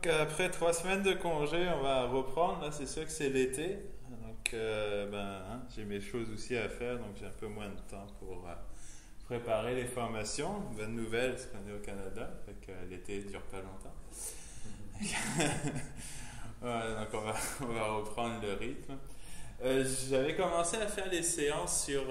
Donc, après 3 semaines de congé, on va reprendre. Là, c'est sûr que c'est l'été. Donc, j'ai mes choses aussi à faire. Donc, j'ai un peu moins de temps pour préparer les formations. Bonne nouvelle, c'est qu'on est au Canada. Fait que l'été ne dure pas longtemps. Ouais, donc, on va reprendre le rythme. J'avais commencé à faire les séances sur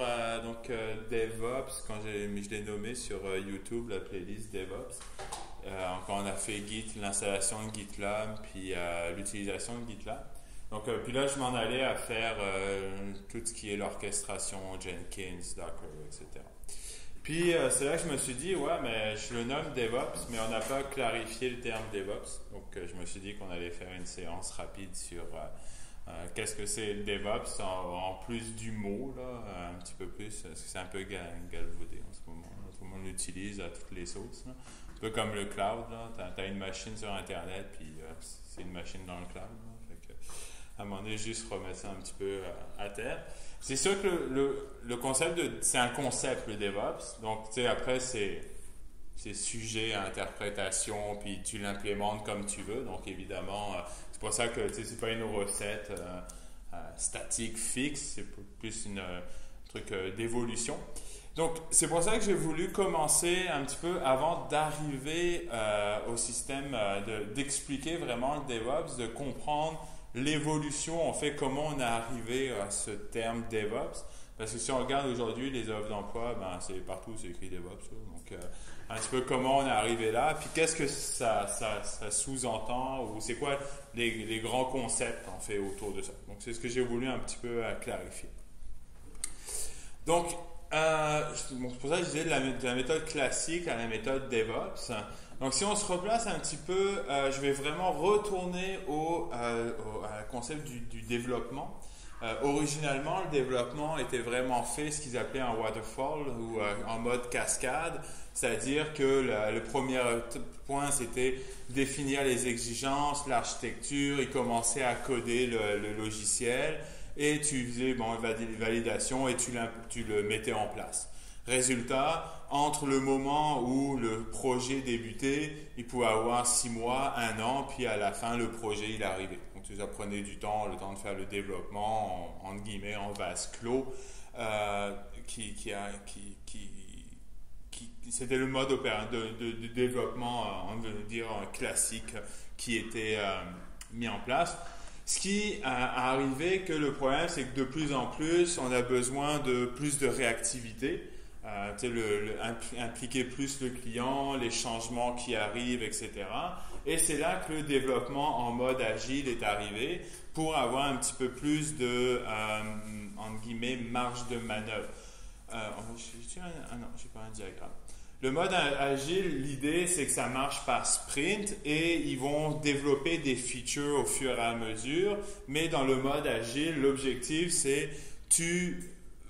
DevOps quand je l'ai nommé sur YouTube, la playlist DevOps. Quand on a fait l'installation de GitLab, puis l'utilisation de GitLab. Donc, puis là, je m'en allais à faire tout ce qui est l'orchestration, Jenkins, Docker, etc. Puis, c'est là que je me suis dit, ouais, mais je le nomme DevOps, mais on n'a pas clarifié le terme DevOps. Donc, je me suis dit qu'on allait faire une séance rapide sur qu'est-ce que c'est le DevOps en plus du mot, là, un petit peu plus, parce que c'est un peu galvaudé en ce moment. Là. Tout le monde l'utilise à toutes les sauces. Là. Un peu comme le cloud, tu as une machine sur Internet, puis c'est une machine dans le cloud. Fait que, à un moment donné, juste remettre ça un petit peu à terre. C'est sûr que le concept, c'est un concept, le DevOps. Donc, tu sais, après, c'est sujet à interprétation, puis tu l'implémentes comme tu veux. Donc, évidemment, c'est pour ça que c'est pas une recette statique, fixe, c'est plus un truc d'évolution. Donc, c'est pour ça que j'ai voulu commencer un petit peu avant d'arriver au système, d'expliquer vraiment le DevOps, de comprendre l'évolution, en fait, comment on est arrivé à ce terme DevOps. Parce que si on regarde aujourd'hui les offres d'emploi, c'est partout, c'est écrit DevOps. Donc, un petit peu comment on est arrivé là, puis qu'est-ce que ça sous-entend, ou c'est quoi les grands concepts, en fait, autour de ça. Donc, c'est ce que j'ai voulu un petit peu clarifier. Donc, c'est pour ça que je disais de la méthode classique à la méthode DevOps. Donc, si on se replace un petit peu, je vais vraiment retourner au concept du développement. Originalement, le développement était vraiment fait ce qu'ils appelaient un waterfall ou en mode cascade, c'est-à-dire que le premier point, c'était définir les exigences, l'architecture, ils commençaient à coder le logiciel et tu faisais validation et tu le mettais en place. Résultat, entre le moment où le projet débutait, il pouvait avoir 6 mois, 1 an, puis à la fin, le projet il arrivait. Donc ça prenait du temps, le temps de faire le développement, entre guillemets, en vase clos, c'était le mode de développement, on veut dire, classique qui était mis en place. Ce qui a arrivé que le problème, c'est que de plus en plus, on a besoin de plus de réactivité. Impliquer plus le client, les changements qui arrivent, etc. Et c'est là que le développement en mode agile est arrivé pour avoir un petit peu plus de, entre guillemets, marge de manœuvre. Non, j'ai pas un diagramme. Le mode agile, l'idée, c'est que ça marche par sprint et ils vont développer des features au fur et à mesure. Mais dans le mode agile, l'objectif, c'est tu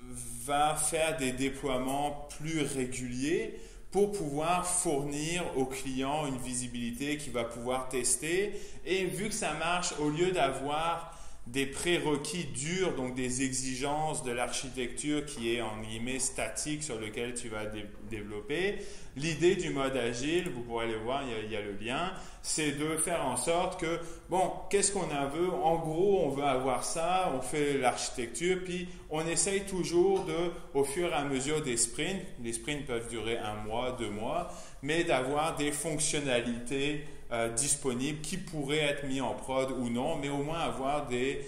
va faire des déploiements plus réguliers pour pouvoir fournir au client une visibilité qu'il va pouvoir tester. Et vu que ça marche, au lieu d'avoir des prérequis durs, donc des exigences de l'architecture qui est en guillemets statique sur lequel tu vas développer, l'idée du mode agile, vous pourrez aller voir, il y a le lien, c'est de faire en sorte que, qu'est-ce qu'on a veut? En gros, on veut avoir ça, on fait l'architecture, puis on essaye toujours au fur et à mesure des sprints, les sprints peuvent durer 1 mois, 2 mois, mais d'avoir des fonctionnalités disponibles qui pourraient être mis en prod ou non, mais au moins avoir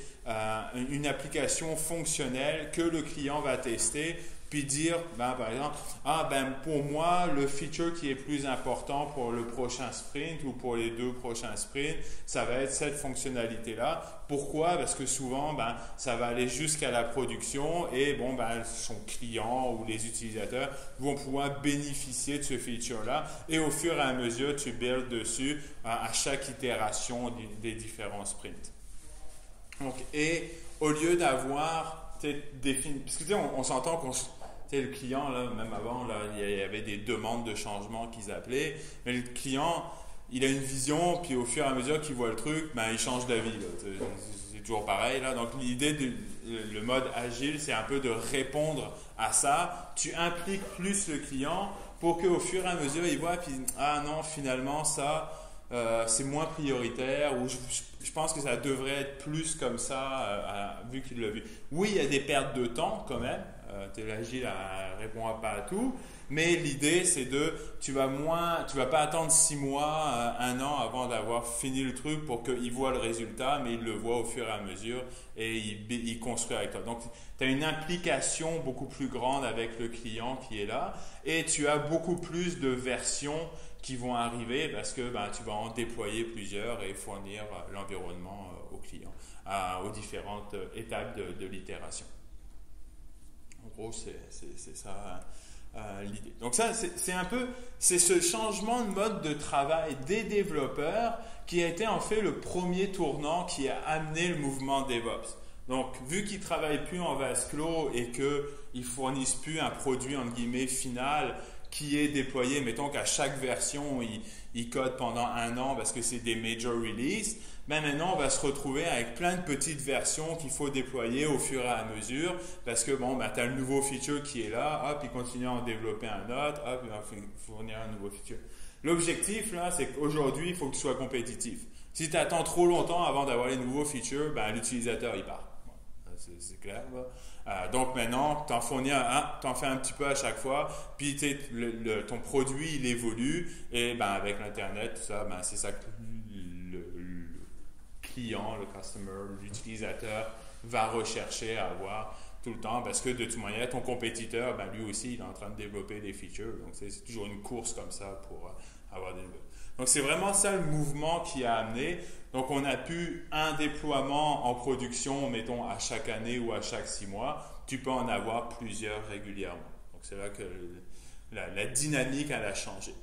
une application fonctionnelle que le client va tester, puis dire, par exemple, pour moi, le feature qui est plus important pour le prochain sprint ou pour les 2 prochains sprints, ça va être cette fonctionnalité-là. Pourquoi? Parce que souvent, ça va aller jusqu'à la production et son client ou les utilisateurs vont pouvoir bénéficier de ce feature-là et au fur et à mesure, tu builds dessus à chaque itération des différents sprints. Donc, et au lieu d'avoir défini, parce que on s'entend qu'on le client, là, même avant, là, il y avait des demandes de changement qu'ils appelaient, mais le client, il a une vision, puis au fur et à mesure qu'il voit le truc, il change d'avis. C'est toujours pareil. Là. Donc, l'idée le mode agile, c'est un peu de répondre à ça. Tu impliques plus le client pour qu'au fur et à mesure, il voit, puis non, finalement, ça, c'est moins prioritaire, ou je pense que ça devrait être plus comme ça, vu qu'il l'a vu. Oui, il y a des pertes de temps quand même. L'agile ne répond pas à tout, mais l'idée c'est tu vas pas attendre 6 mois, 1 an avant d'avoir fini le truc pour qu'il voit le résultat, mais il le voit au fur et à mesure et il construit avec toi. Donc tu as une implication beaucoup plus grande avec le client qui est là, et tu as beaucoup plus de versions qui vont arriver parce que tu vas en déployer plusieurs et fournir l'environnement au client aux différentes étapes de l'itération. En gros, c'est ça l'idée. Donc ça, c'est ce changement de mode de travail des développeurs qui a été en fait le premier tournant qui a amené le mouvement DevOps. Donc, vu qu'ils ne travaillent plus en vase clos et qu'ils ne fournissent plus un produit entre guillemets final qui est déployé, mettons qu'à chaque version, ils codent pendant 1 an parce que c'est des major releases, maintenant on va se retrouver avec plein de petites versions qu'il faut déployer au fur et à mesure parce que tu as le nouveau feature qui est là, hop, ils continuent à en développer un autre, hop, il va fournir un nouveau feature. L'objectif là, c'est qu'aujourd'hui, il faut que tu sois compétitif. Si tu attends trop longtemps avant d'avoir les nouveaux features, l'utilisateur il part. C'est clair. Donc maintenant, tu en fournis tu en fais un petit peu à chaque fois, puis ton produit il évolue et avec l'internet, tout ça, c'est ça que le client, le customer, l'utilisateur va rechercher à avoir tout le temps parce que de toute manière, ton compétiteur, lui aussi, il est en train de développer des features. Donc c'est toujours une course comme ça pour avoir des nouvelles. Donc c'est vraiment ça le mouvement qui a amené. Donc on a pu un déploiement en production, mettons à chaque année ou à chaque 6 mois, tu peux en avoir plusieurs régulièrement. Donc c'est là que la dynamique elle a changé.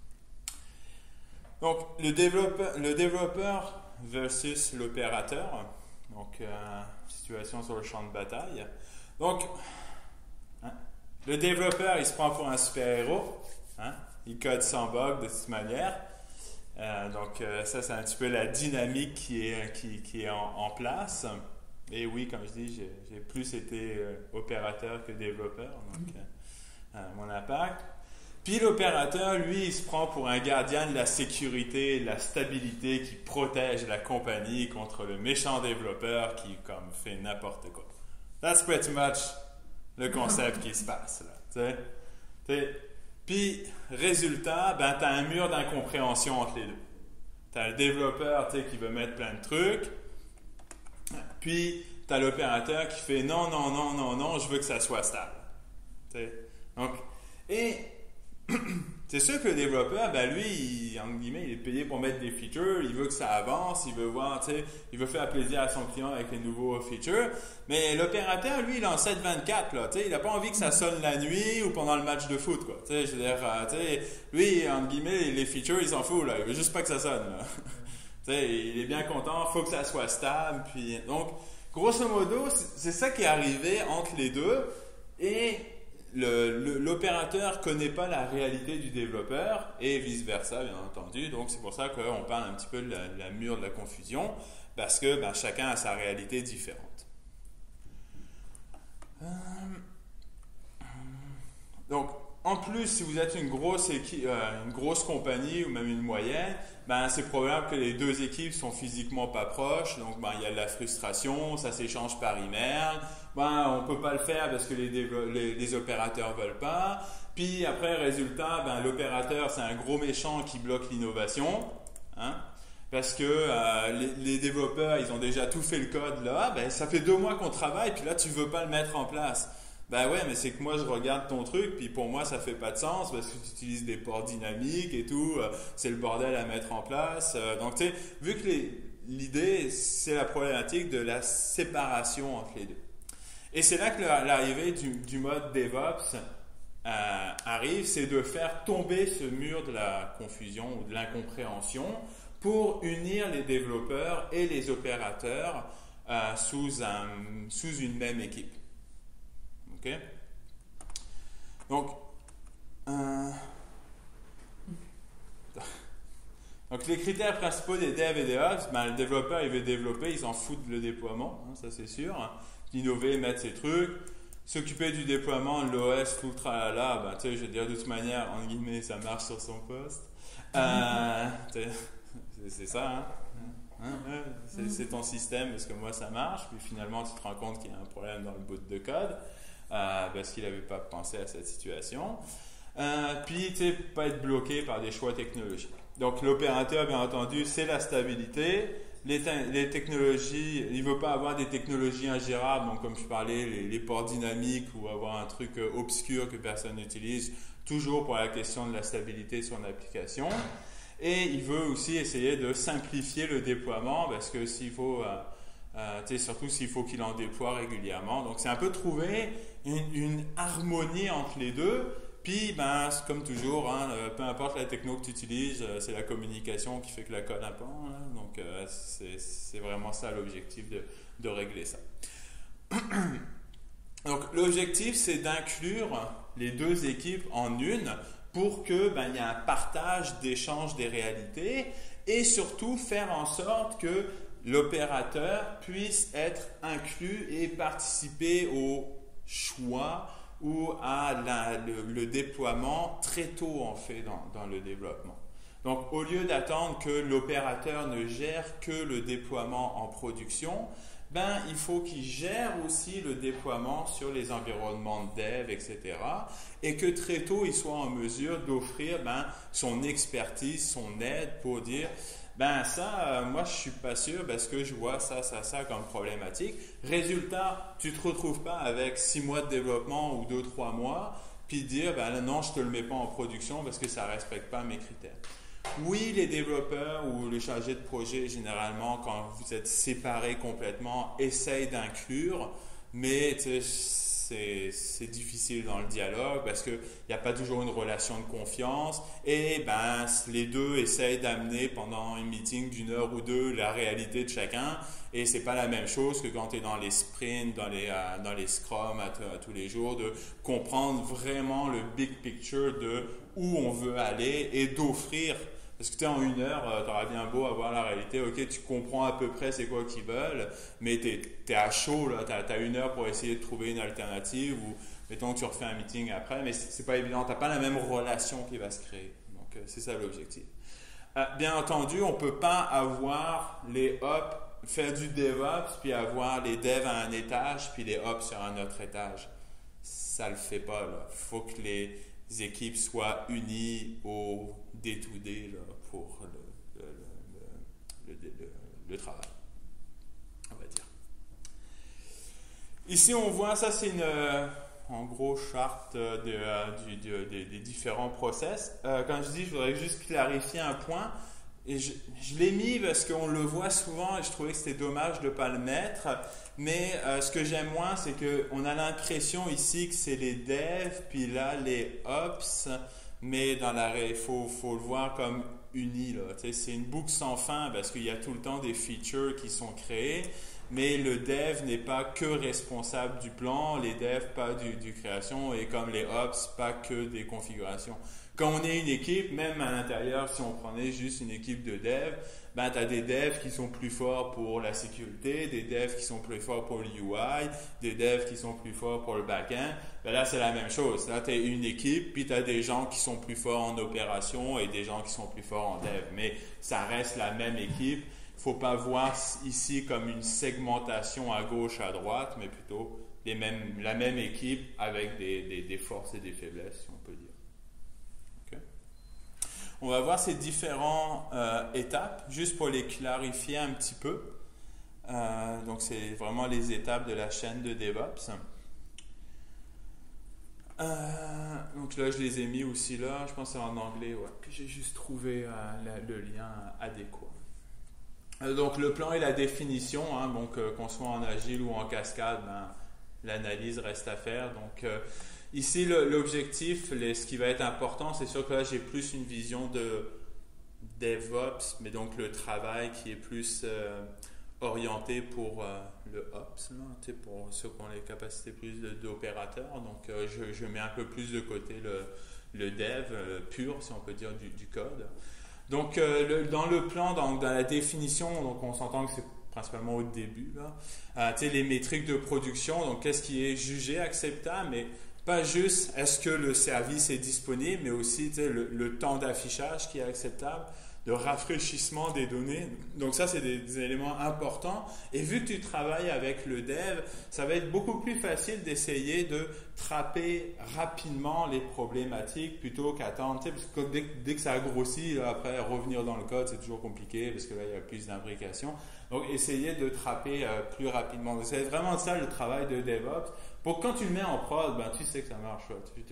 Donc le développeur versus l'opérateur. Donc situation sur le champ de bataille. Donc le développeur il se prend pour un super-héros. Il code sans bug de toute manière. Donc ça c'est un petit peu la dynamique qui est en place. Et oui, comme je dis, j'ai plus été opérateur que développeur, donc mon impact. Puis l'opérateur, lui, il se prend pour un gardien de la sécurité, de la stabilité qui protège la compagnie contre le méchant développeur qui fait n'importe quoi. That's pretty much le concept qui se passe là. Puis, résultat, tu as un mur d'incompréhension entre les deux. Tu as le développeur qui veut mettre plein de trucs, puis tu as l'opérateur qui fait non, je veux que ça soit stable. Donc, et c'est sûr que le développeur, lui, entre guillemets, il est payé pour mettre des features, il veut que ça avance, il veut voir, il veut faire plaisir à son client avec les nouveaux features. Mais l'opérateur, lui, il est en 7/24, là, il n'a pas envie que ça sonne la nuit ou pendant le match de foot, quoi. Je veux dire, lui, entre guillemets, les features, il s'en fout, là, il veut juste pas que ça sonne, là. Il est bien content, il faut que ça soit stable. Puis, donc, grosso modo, c'est ça qui est arrivé entre les deux. Et l'opérateur ne connaît pas la réalité du développeur et vice-versa, bien entendu. Donc, c'est pour ça qu'on parle un petit peu de la mur de la confusion, parce que chacun a sa réalité différente. Donc, en plus, si vous êtes une grosse compagnie ou même une moyenne, c'est probable que les deux équipes sont physiquement pas proches. Donc, il y a de la frustration, ça s'échange par email. On peut pas le faire parce que les opérateurs veulent pas. Puis après, résultat, l'opérateur, c'est un gros méchant qui bloque l'innovation. Parce que les développeurs, ils ont déjà tout fait le code là. Ça fait 2 mois qu'on travaille, puis là, tu veux pas le mettre en place. Ouais, mais c'est que moi je regarde ton truc, puis pour moi ça fait pas de sens parce que tu utilises des ports dynamiques et tout, c'est le bordel à mettre en place. Donc tu sais, vu que l'idée c'est la problématique de la séparation entre les deux. Et c'est là que l'arrivée du mode DevOps arrive, c'est de faire tomber ce mur de la confusion ou de l'incompréhension pour unir les développeurs et les opérateurs sous une même équipe. Ok. Donc les critères principaux des devs et des ops, le développeur il veut développer, il s'en fout de le déploiement, ça c'est sûr. Innover, mettre ses trucs, s'occuper du déploiement, de l'OS, tout le tralala, je veux dire de toute manière, en guillemets, ça marche sur son poste. c'est ça, hein? C'est ton système, parce que moi ça marche, puis finalement tu te rends compte qu'il y a un problème dans le bout de code, parce qu'il n'avait pas pensé à cette situation. Puis, tu sais, pas être bloqué par des choix technologiques. Donc, l'opérateur, bien entendu, c'est la stabilité. Les technologies, il ne veut pas avoir des technologies ingérables, donc comme je parlais, les ports dynamiques ou avoir un truc obscur que personne n'utilise, toujours pour la question de la stabilité de son application. Et il veut aussi essayer de simplifier le déploiement, parce que s'il faut, surtout s'il faut qu'il en déploie régulièrement. Donc, c'est un peu trouver une harmonie entre les deux. Puis, ben, comme toujours, hein, peu importe la techno que tu utilises, c'est la communication qui fait que la code apprend. Hein, donc, c'est vraiment ça l'objectif de régler ça. Donc, l'objectif, c'est d'inclure les deux équipes en une pour que ben, il y ait un partage d'échange des réalités et surtout faire en sorte que l'opérateur puisse être inclus et participer au choix ou à le déploiement très tôt en fait dans le développement. Donc au lieu d'attendre que l'opérateur ne gère que le déploiement en production, ben, il faut qu'il gère aussi le déploiement sur les environnements de dev, etc. Et que très tôt, il soit en mesure d'offrir ben, son expertise, son aide pour dire ben ça, moi je suis pas sûr parce que je vois ça comme problématique. Résultat, tu te retrouves pas avec 6 mois de développement ou 2-3 mois, puis dire ben non, je te le mets pas en production parce que ça respecte pas mes critères. Oui, les développeurs ou les chargés de projet, généralement, quand vous êtes séparés complètement, essayent d'inclure, mais c'est difficile dans le dialogue parce qu'il n'y a pas toujours une relation de confiance et ben, les deux essayent d'amener pendant un meeting d'une heure ou deux la réalité de chacun et c'est pas la même chose que quand tu es dans les sprints, dans les scrums à tous les jours, de comprendre vraiment le big picture de où on veut aller et d'offrir. Parce que tu sais, en une heure, tu auras bien beau avoir la réalité, ok, tu comprends à peu près c'est quoi qu'ils veulent, mais tu es à chaud, tu as une heure pour essayer de trouver une alternative, ou mettons que tu refais un meeting après, mais c'est pas évident, tu n'as pas la même relation qui va se créer. Donc, c'est ça l'objectif. Bien entendu, on ne peut pas avoir les ops, faire du DevOps, puis avoir les devs à un étage, puis les ops sur un autre étage. Ça ne le fait pas, là. Il faut que les équipes soient unies au day-to-day là, pour le travail, on va dire. Ici, on voit, ça c'est en gros charte des différents process. Quand je dis, je voudrais juste clarifier un point. Et je l'ai mis parce qu'on le voit souvent et je trouvais que c'était dommage de ne pas le mettre. Mais ce que j'aime moins, c'est qu'on a l'impression ici que c'est les devs, puis là les ops, mais dans il faut le voir comme uni. C'est une boucle sans fin parce qu'il y a tout le temps des features qui sont créées, mais le dev n'est pas que responsable du plan, les devs pas du création et comme les ops, pas que des configurations. Quand on est une équipe, même à l'intérieur, si on prenait juste une équipe de devs, ben, tu as des devs qui sont plus forts pour la sécurité, des devs qui sont plus forts pour le UI, des devs qui sont plus forts pour le back-end. Ben là, c'est la même chose. Là, tu es une équipe, puis tu as des gens qui sont plus forts en opération et des gens qui sont plus forts en dev. Mais ça reste la même équipe. Il ne faut pas voir ici comme une segmentation à gauche, à droite, mais plutôt la même équipe avec des forces et des faiblesses, si on peut dire. On va voir ces différentes étapes, juste pour les clarifier un petit peu. Donc, c'est vraiment les étapes de la chaîne de DevOps. Donc là, je les ai mis aussi là. Je pense que c'est en anglais. Ouais. Puis j'ai juste trouvé le lien adéquat. Donc, le plan et la définition. Hein, donc, qu'on soit en agile ou en cascade, ben, l'analyse reste à faire. Donc, ici, l'objectif, ce qui va être important, c'est sûr que là, j'ai plus une vision de DevOps, mais donc le travail qui est plus orienté pour le Ops, là, pour ceux qui ont les capacités plus d'opérateurs. Donc, je mets un peu plus de côté le Dev pur, si on peut dire, du code. Donc, dans le plan, dans la définition, donc on s'entend que c'est principalement au début, là, les métriques de production, donc qu'est-ce qui est jugé acceptable, mais pas juste est-ce que le service est disponible, mais aussi le temps d'affichage qui est acceptable. de rafraîchissement des données. Donc ça, c'est des éléments importants. Et vu que tu travailles avec le dev, ça va être beaucoup plus facile d'essayer de trapper rapidement les problématiques plutôt qu'attendre. Parce que dès que ça a grossi, là, après revenir dans le code, c'est toujours compliqué parce que là, il y a plus d'imbrication. Donc, essayer de trapper plus rapidement. Donc, c'est vraiment ça le travail de DevOps. Pour que quand tu le mets en prod, ben, tu sais que ça marche.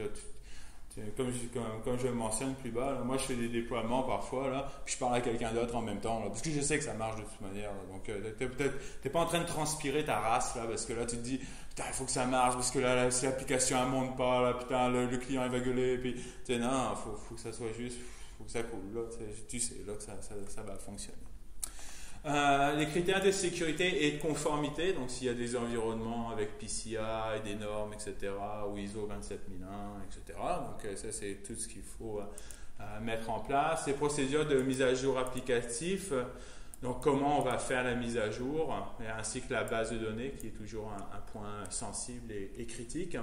Comme je le mentionne plus bas, là, moi je fais des déploiements parfois, là, puis je parle à quelqu'un d'autre en même temps, là, parce que je sais que ça marche de toute manière. Là, donc t'es pas en train de transpirer ta race là, parce que là tu te dis putain il faut que ça marche, parce que là si l'application elle monte pas, là, putain le client il va gueuler, puis non, faut que ça soit juste, faut que ça coule là, tu sais là que ça va fonctionner. Les critères de sécurité et de conformité, donc s'il y a des environnements avec PCI, des normes, etc., ou ISO 27001, etc. Donc ça c'est tout ce qu'il faut mettre en place. Les procédures de mise à jour applicatif, donc comment on va faire la mise à jour, ainsi que la base de données qui est toujours un point sensible et critique.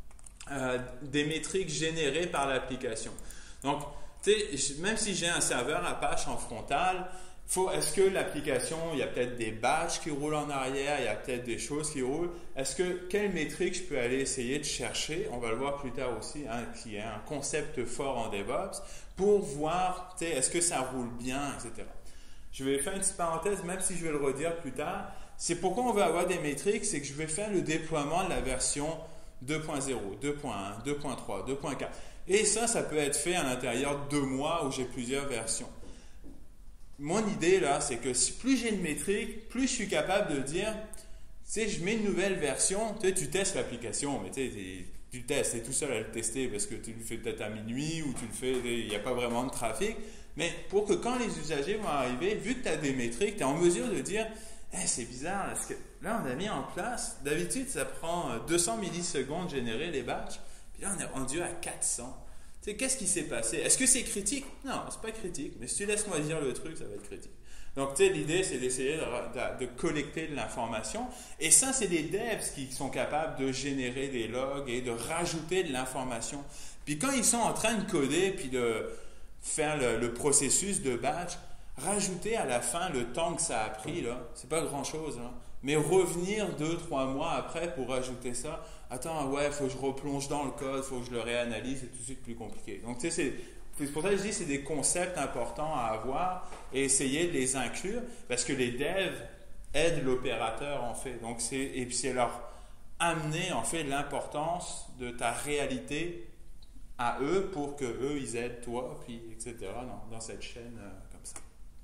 Des métriques générées par l'application. Donc même si j'ai un serveur Apache en frontal, est-ce que l'application, il y a peut-être des batchs qui roulent en arrière, il y a peut-être des choses qui roulent. Quelle métrique je peux aller essayer de chercher, on va le voir plus tard aussi, hein, qui est un concept fort en DevOps, pour voir, est-ce que ça roule bien, etc. Je vais faire une petite parenthèse, même si je vais le redire plus tard. C'est pourquoi on va avoir des métriques, c'est que je vais faire le déploiement de la version 2.0, 2.1, 2.3, 2.4. Et ça peut être fait à l'intérieur de 2 mois où j'ai plusieurs versions. Mon idée là, c'est que plus j'ai une métrique, plus je suis capable de dire, je mets une nouvelle version, tu testes l'application, mais tu testes, tu es tout seul à le tester parce que tu le fais peut-être à minuit ou tu le fais, il n'y a pas vraiment de trafic. Mais pour que quand les usagers vont arriver, vu que tu as des métriques, tu es en mesure de dire, c'est bizarre, parce que là on a mis en place, d'habitude ça prend 200 millisecondes de générer les batchs, puis là on est rendu à 400. Qu'est-ce qui s'est passé? Est-ce que c'est critique? Non, c'est pas critique, mais si tu laisses moi dire le truc, ça va être critique. Donc, l'idée, c'est d'essayer de collecter de l'information. Et ça, c'est des devs qui sont capables de générer des logs et de rajouter de l'information. Puis quand ils sont en train de coder, puis de faire le processus de batch, rajouter à la fin le temps que ça a pris, là, c'est pas grand-chose, là. Mais revenir 2-3 mois après pour rajouter ça, attends, il faut que je replonge dans le code, il faut que je le réanalyse, c'est tout de suite plus compliqué. Donc, c'est pour ça que je dis que c'est des concepts importants à avoir et essayer de les inclure parce que les devs aident l'opérateur en fait. Donc, et puis c'est leur amener en fait l'importance de ta réalité à eux pour que eux ils aident toi, puis etc. dans cette chaîne comme ça.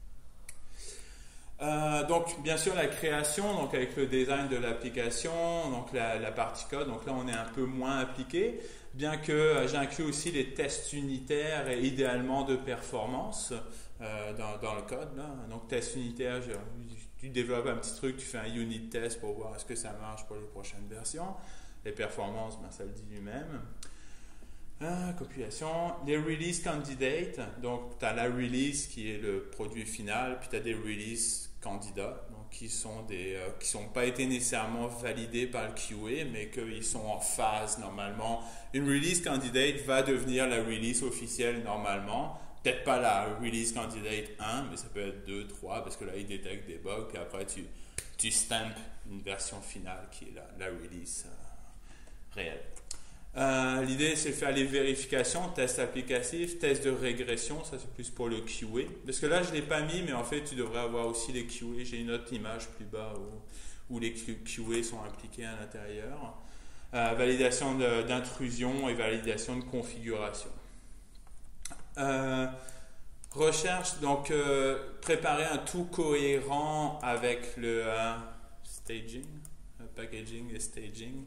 Donc bien sûr la création, donc avec le design de l'application, donc la partie code, donc là on est un peu moins impliqué, bien que j'inclus aussi les tests unitaires et idéalement de performance dans le code. Là. Donc test unitaire, tu développes un petit truc, tu fais un unit test pour voir est-ce que ça marche pour les prochaines versions. Les performances, ça le dit lui-même. Compilation, les release candidates, donc tu as la release qui est le produit final, puis tu as des release candidats, donc qui sont pas été nécessairement validés par le QA, mais qu'ils sont en phase normalement. Une release candidate va devenir la release officielle normalement, peut-être pas la release candidate 1, mais ça peut être 2, 3, parce que là il détecte des bugs, puis après tu stampes une version finale qui est la release réelle. L'idée c'est de faire les vérifications, tests applicatifs, tests de régression, ça c'est plus pour le QA. Parce que là je ne l'ai pas mis, mais en fait tu devrais avoir aussi les QA. J'ai une autre image plus bas où les QA sont impliqués à l'intérieur. Validation d'intrusion et validation de configuration. Recherche, donc préparer un tout cohérent avec le staging, packaging et staging.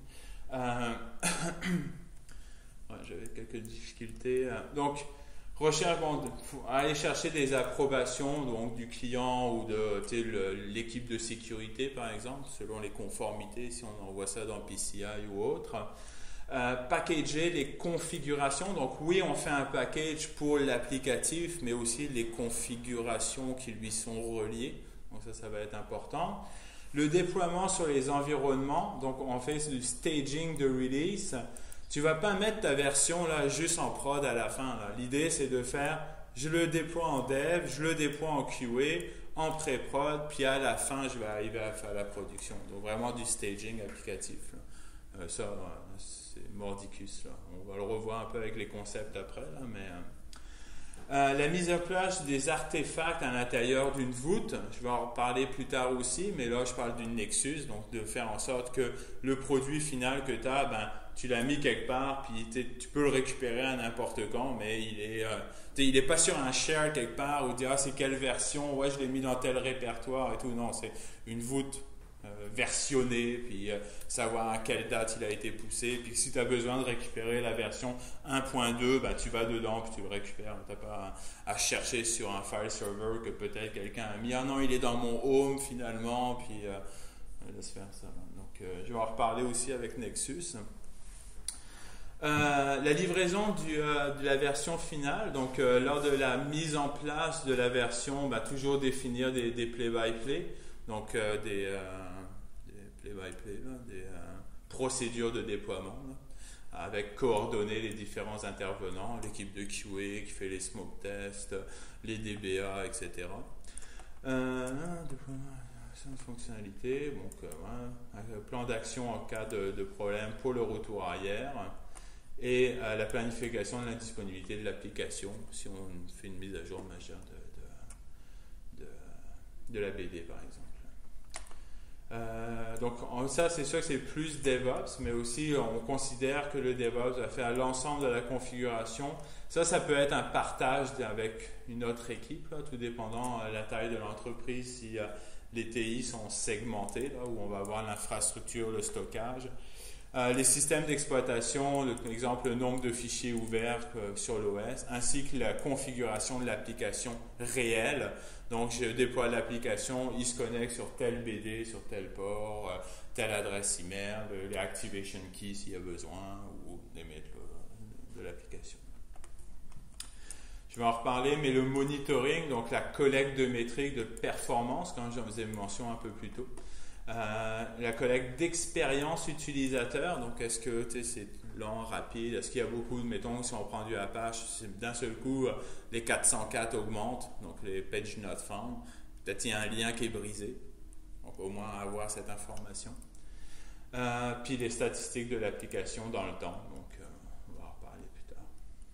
J'avais quelques difficultés. Donc, recherche, aller chercher des approbations donc, du client ou de l'équipe de sécurité, par exemple, selon les conformités, si on envoie ça dans PCI ou autre. Packager les configurations. Donc, oui, on fait un package pour l'applicatif, mais aussi les configurations qui lui sont reliées. Donc, ça va être important. Le déploiement sur les environnements, donc on fait du staging de release. Tu ne vas pas mettre ta version là juste en prod à la fin. L'idée, c'est de faire je le déploie en dev, je le déploie en QA, en pré-prod, puis à la fin, je vais arriver à faire la production. Donc vraiment du staging applicatif. Ça, c'est mordicus. Là. On va le revoir un peu avec les concepts après, là, mais... la mise en place des artefacts à l'intérieur d'une voûte, je vais en reparler plus tard aussi, mais là je parle d'une Nexus, donc de faire en sorte que le produit final que tu as, tu l'as mis quelque part, puis tu peux le récupérer à n'importe quand, mais il est pas sur un share quelque part où dire c'est quelle version, ouais je l'ai mis dans tel répertoire et tout, non, c'est une voûte versionner, puis savoir à quelle date il a été poussé, puis si tu as besoin de récupérer la version 1.2, tu vas dedans, puis tu le récupères. Tu n'as pas à chercher sur un file server que peut-être quelqu'un a mis, ah non, il est dans mon home finalement, puis laisse faire ça. Donc, je vais en reparler aussi avec Nexus. La livraison de la version finale, donc lors de la mise en place de la version, toujours définir des play-by-play, donc des play-by-play, des procédures de déploiement, là, avec coordonner les différents intervenants, l'équipe de QA qui fait les smoke tests, les DBA, etc. Fonctionnalité, donc un plan d'action en cas de problème pour le retour arrière, et la planification de la disponibilité de l'application si on fait une mise à jour majeure de la BD par exemple. Donc ça c'est sûr que c'est plus DevOps, mais aussi on considère que le DevOps va faire l'ensemble de la configuration. Ça peut être un partage avec une autre équipe, là, tout dépendant de la taille de l'entreprise, si les TI sont segmentés, là, où on va avoir l'infrastructure, le stockage. Les systèmes d'exploitation, exemple le nombre de fichiers ouverts sur l'OS, ainsi que la configuration de l'application réelle. Donc, je déploie l'application, il se connecte sur tel BD, sur tel port, telle adresse email, les activation keys s'il y a besoin, ou les méthodes de l'application. Je vais en reparler, mais le monitoring, donc la collecte de métriques de performance, comme j'en faisais mention un peu plus tôt. La collecte d'expérience utilisateur, donc est-ce que c'est lent, rapide, est-ce qu'il y a beaucoup de, mettons si on prend du Apache, d'un seul coup les 404 augmentent, donc les page not found, peut-être il y a un lien qui est brisé, donc au moins avoir cette information. Puis les statistiques de l'application dans le temps, donc on va en reparler plus tard.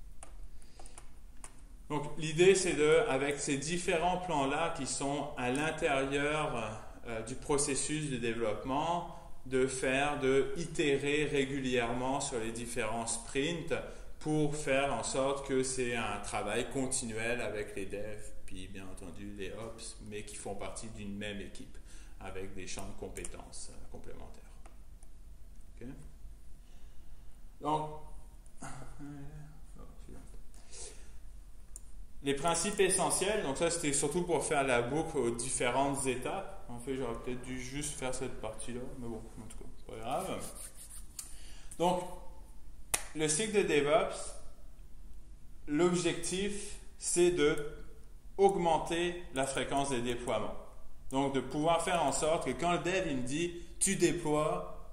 Donc l'idée c'est avec ces différents plans-là qui sont à l'intérieur du processus de développement, de itérer régulièrement sur les différents sprints pour faire en sorte que c'est un travail continuel avec les devs, puis bien entendu les ops, mais qui font partie d'une même équipe avec des champs de compétences complémentaires. Okay. Donc, les principes essentiels, donc ça c'était surtout pour faire la boucle aux différentes étapes. En fait, j'aurais peut-être dû juste faire cette partie-là, mais bon, en tout cas, c'est pas grave. Donc, le cycle de DevOps, l'objectif, c'est de augmenter la fréquence des déploiements. Donc, de pouvoir faire en sorte que quand le dev il me dit « tu déploies »,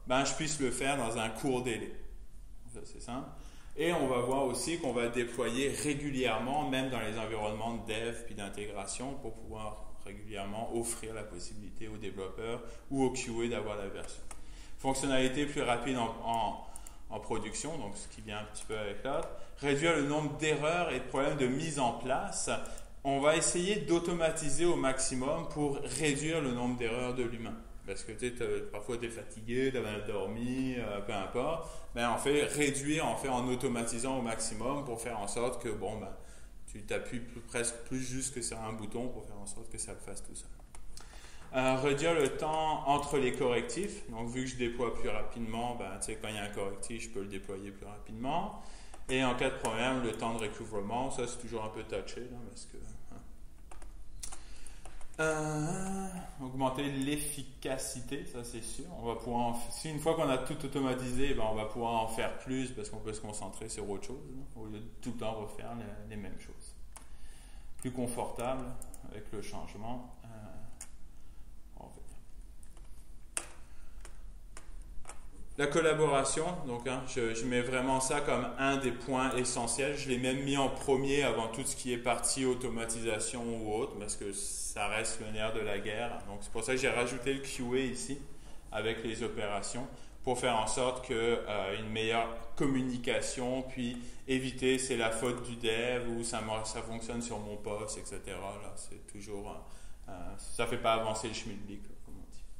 je puisse le faire dans un court délai. Ça, c'est simple. Et on va voir aussi qu'on va déployer régulièrement, même dans les environnements de dev puis d'intégration, pour pouvoir régulièrement offrir la possibilité aux développeurs ou aux QA d'avoir la version. Fonctionnalité plus rapide en production, donc ce qui vient un petit peu avec l'autre. Réduire le nombre d'erreurs et de problèmes de mise en place. On va essayer d'automatiser au maximum pour réduire le nombre d'erreurs de l'humain. Parce que parfois tu es fatigué, tu as mal dormi, peu importe. En fait, réduire en automatisant au maximum pour faire en sorte que tu t'appuies presque plus juste que sur un bouton pour faire en sorte que ça le fasse tout seul. Réduire le temps entre les correctifs. Donc, vu que je déploie plus rapidement, quand il y a un correctif, je peux le déployer plus rapidement. Et en cas de problème, le temps de recouvrement, ça c'est toujours un peu touché, là, parce que... augmenter l'efficacité, ça c'est sûr. On va pouvoir si une fois qu'on a tout automatisé, on va pouvoir en faire plus parce qu'on peut se concentrer sur autre chose, au lieu de tout le temps refaire les mêmes choses. Plus confortable avec le changement. La collaboration, donc je mets vraiment ça comme un des points essentiels. Je l'ai même mis en premier avant tout ce qui est partie automatisation ou autre, parce que ça reste le nerf de la guerre. Donc c'est pour ça que j'ai rajouté le QA ici, avec les opérations, pour faire en sorte que une meilleure communication, puis éviter c'est la faute du dev ou ça fonctionne sur mon poste, etc. Là, c'est toujours, ça fait pas avancer le schmilblick, comme on dit.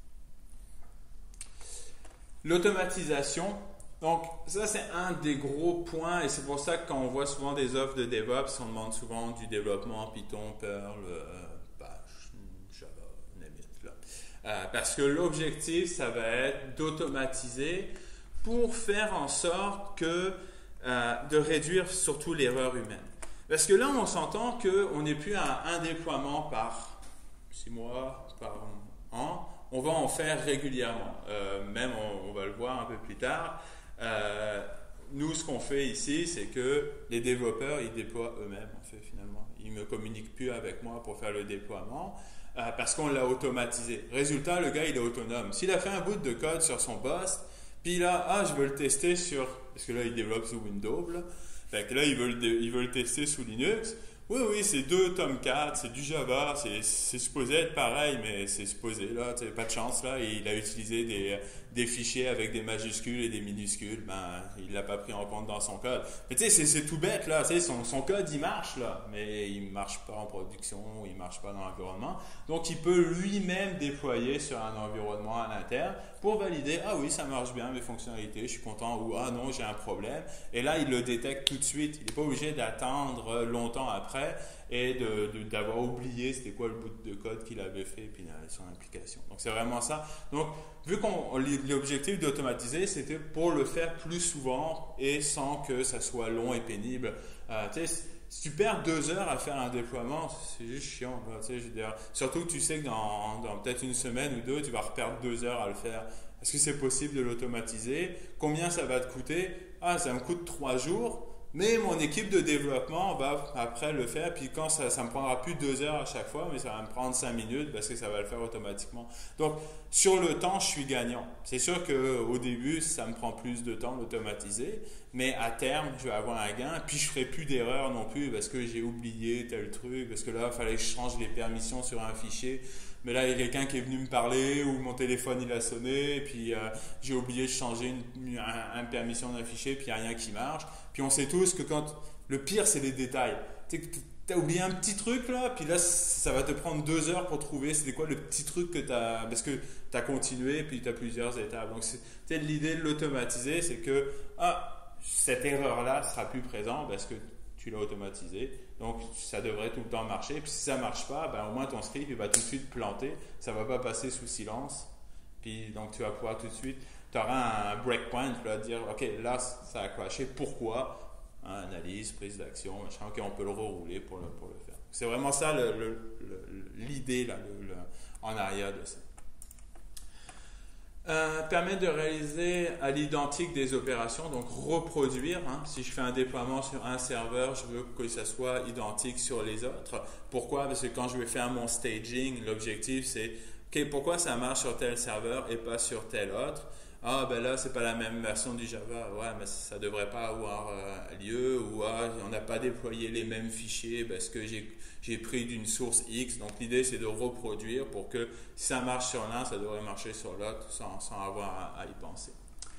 L'automatisation, donc ça c'est un des gros points et c'est pour ça que quand on voit souvent des offres de DevOps, on demande souvent du développement en Python, Perl, Bash, Java, name it, là. Parce que l'objectif ça va être d'automatiser pour faire en sorte que de réduire surtout l'erreur humaine. Parce que là on s'entend qu'on n'est plus à un déploiement par 6 mois, par an. On va en faire régulièrement. Même, on va le voir un peu plus tard. Nous, ce qu'on fait ici, c'est que les développeurs, ils déploient eux-mêmes, en fait, finalement. Ils ne communiquent plus avec moi pour faire le déploiement parce qu'on l'a automatisé. Résultat, le gars, il est autonome. S'il a fait un bout de code sur son poste, puis là, je veux le tester sur... Parce que là, il développe sous Windows. Là, fait que là il veut le tester sous Linux. Oui, c'est 2 Tomcat, c'est du Java, c'est supposé être pareil, mais c'est supposé, là, tu n'as pas de chance, là, il a utilisé des fichiers avec des majuscules et des minuscules, il ne l'a pas pris en compte dans son code. Mais tu sais, c'est tout bête, là, tu sais, son code, il marche, là, mais il ne marche pas en production, il ne marche pas dans l'environnement. Donc, il peut lui-même déployer sur un environnement à l'interne pour valider, ah oui, ça marche bien, mes fonctionnalités, je suis content, ou ah non, j'ai un problème. Et là, il le détecte tout de suite, il n'est pas obligé d'attendre longtemps après et d'avoir oublié c'était quoi le bout de code qu'il avait fait puis son implication. Donc c'est vraiment ça. Donc vu qu'on l'objectif d'automatiser c'était pour le faire plus souvent et sans que ça soit long et pénible. Si tu perds 2 heures à faire un déploiement, c'est juste chiant. Là, je veux dire, surtout que tu sais que dans peut-être une semaine ou 2, tu vas reperdre 2 heures à le faire. Est-ce que c'est possible de l'automatiser? Combien ça va te coûter? Ça me coûte 3 jours. Mais mon équipe de développement va après le faire, puis quand ça me prendra plus 2 heures à chaque fois, mais ça va me prendre 5 minutes parce que ça va le faire automatiquement. Donc, sur le temps, je suis gagnant. C'est sûr qu'au début, ça me prend plus de temps d'automatiser, mais à terme, je vais avoir un gain, puis je ne ferai plus d'erreur non plus parce que j'ai oublié tel truc, parce que là, il fallait que je change les permissions sur un fichier. Mais là, il y a quelqu'un qui est venu me parler ou mon téléphone il a sonné, et puis j'ai oublié de changer une permission d'un fichier, puis il n'y a rien qui marche. Puis on sait tous que le pire, c'est les détails. Tu as oublié un petit truc là, puis là, ça va te prendre 2 heures pour trouver c'était quoi le petit truc que tu as. Parce que tu as continué, puis tu as plusieurs étapes. Donc, l'idée de l'automatiser, c'est que cette erreur-là ne sera plus présente parce que tu l'as automatisé. Donc, ça devrait tout le temps marcher. Puis si ça ne marche pas, au moins ton script il va tout de suite planter. Ça ne va pas passer sous silence. Puis donc, tu vas pouvoir tout de suite, tu auras un breakpoint, tu vas dire, OK, là, ça a crashé. Pourquoi? Analyse, prise d'action, machin. OK, on peut le rerouler pour le faire. C'est vraiment ça l'idée là, en arrière de ça. Permettre de réaliser à l'identique des opérations, donc reproduire. Si je fais un déploiement sur un serveur, je veux que ça soit identique sur les autres. Pourquoi? Parce que quand je vais faire mon staging, l'objectif c'est pourquoi ça marche sur tel serveur et pas sur tel autre? Là, c'est pas la même version du Java. Ouais, mais ça devrait pas avoir lieu. Ou on n'a pas déployé les mêmes fichiers parce que j'ai pris d'une source X. Donc, l'idée, c'est de reproduire pour que si ça marche sur l'un, ça devrait marcher sur l'autre sans avoir à y penser.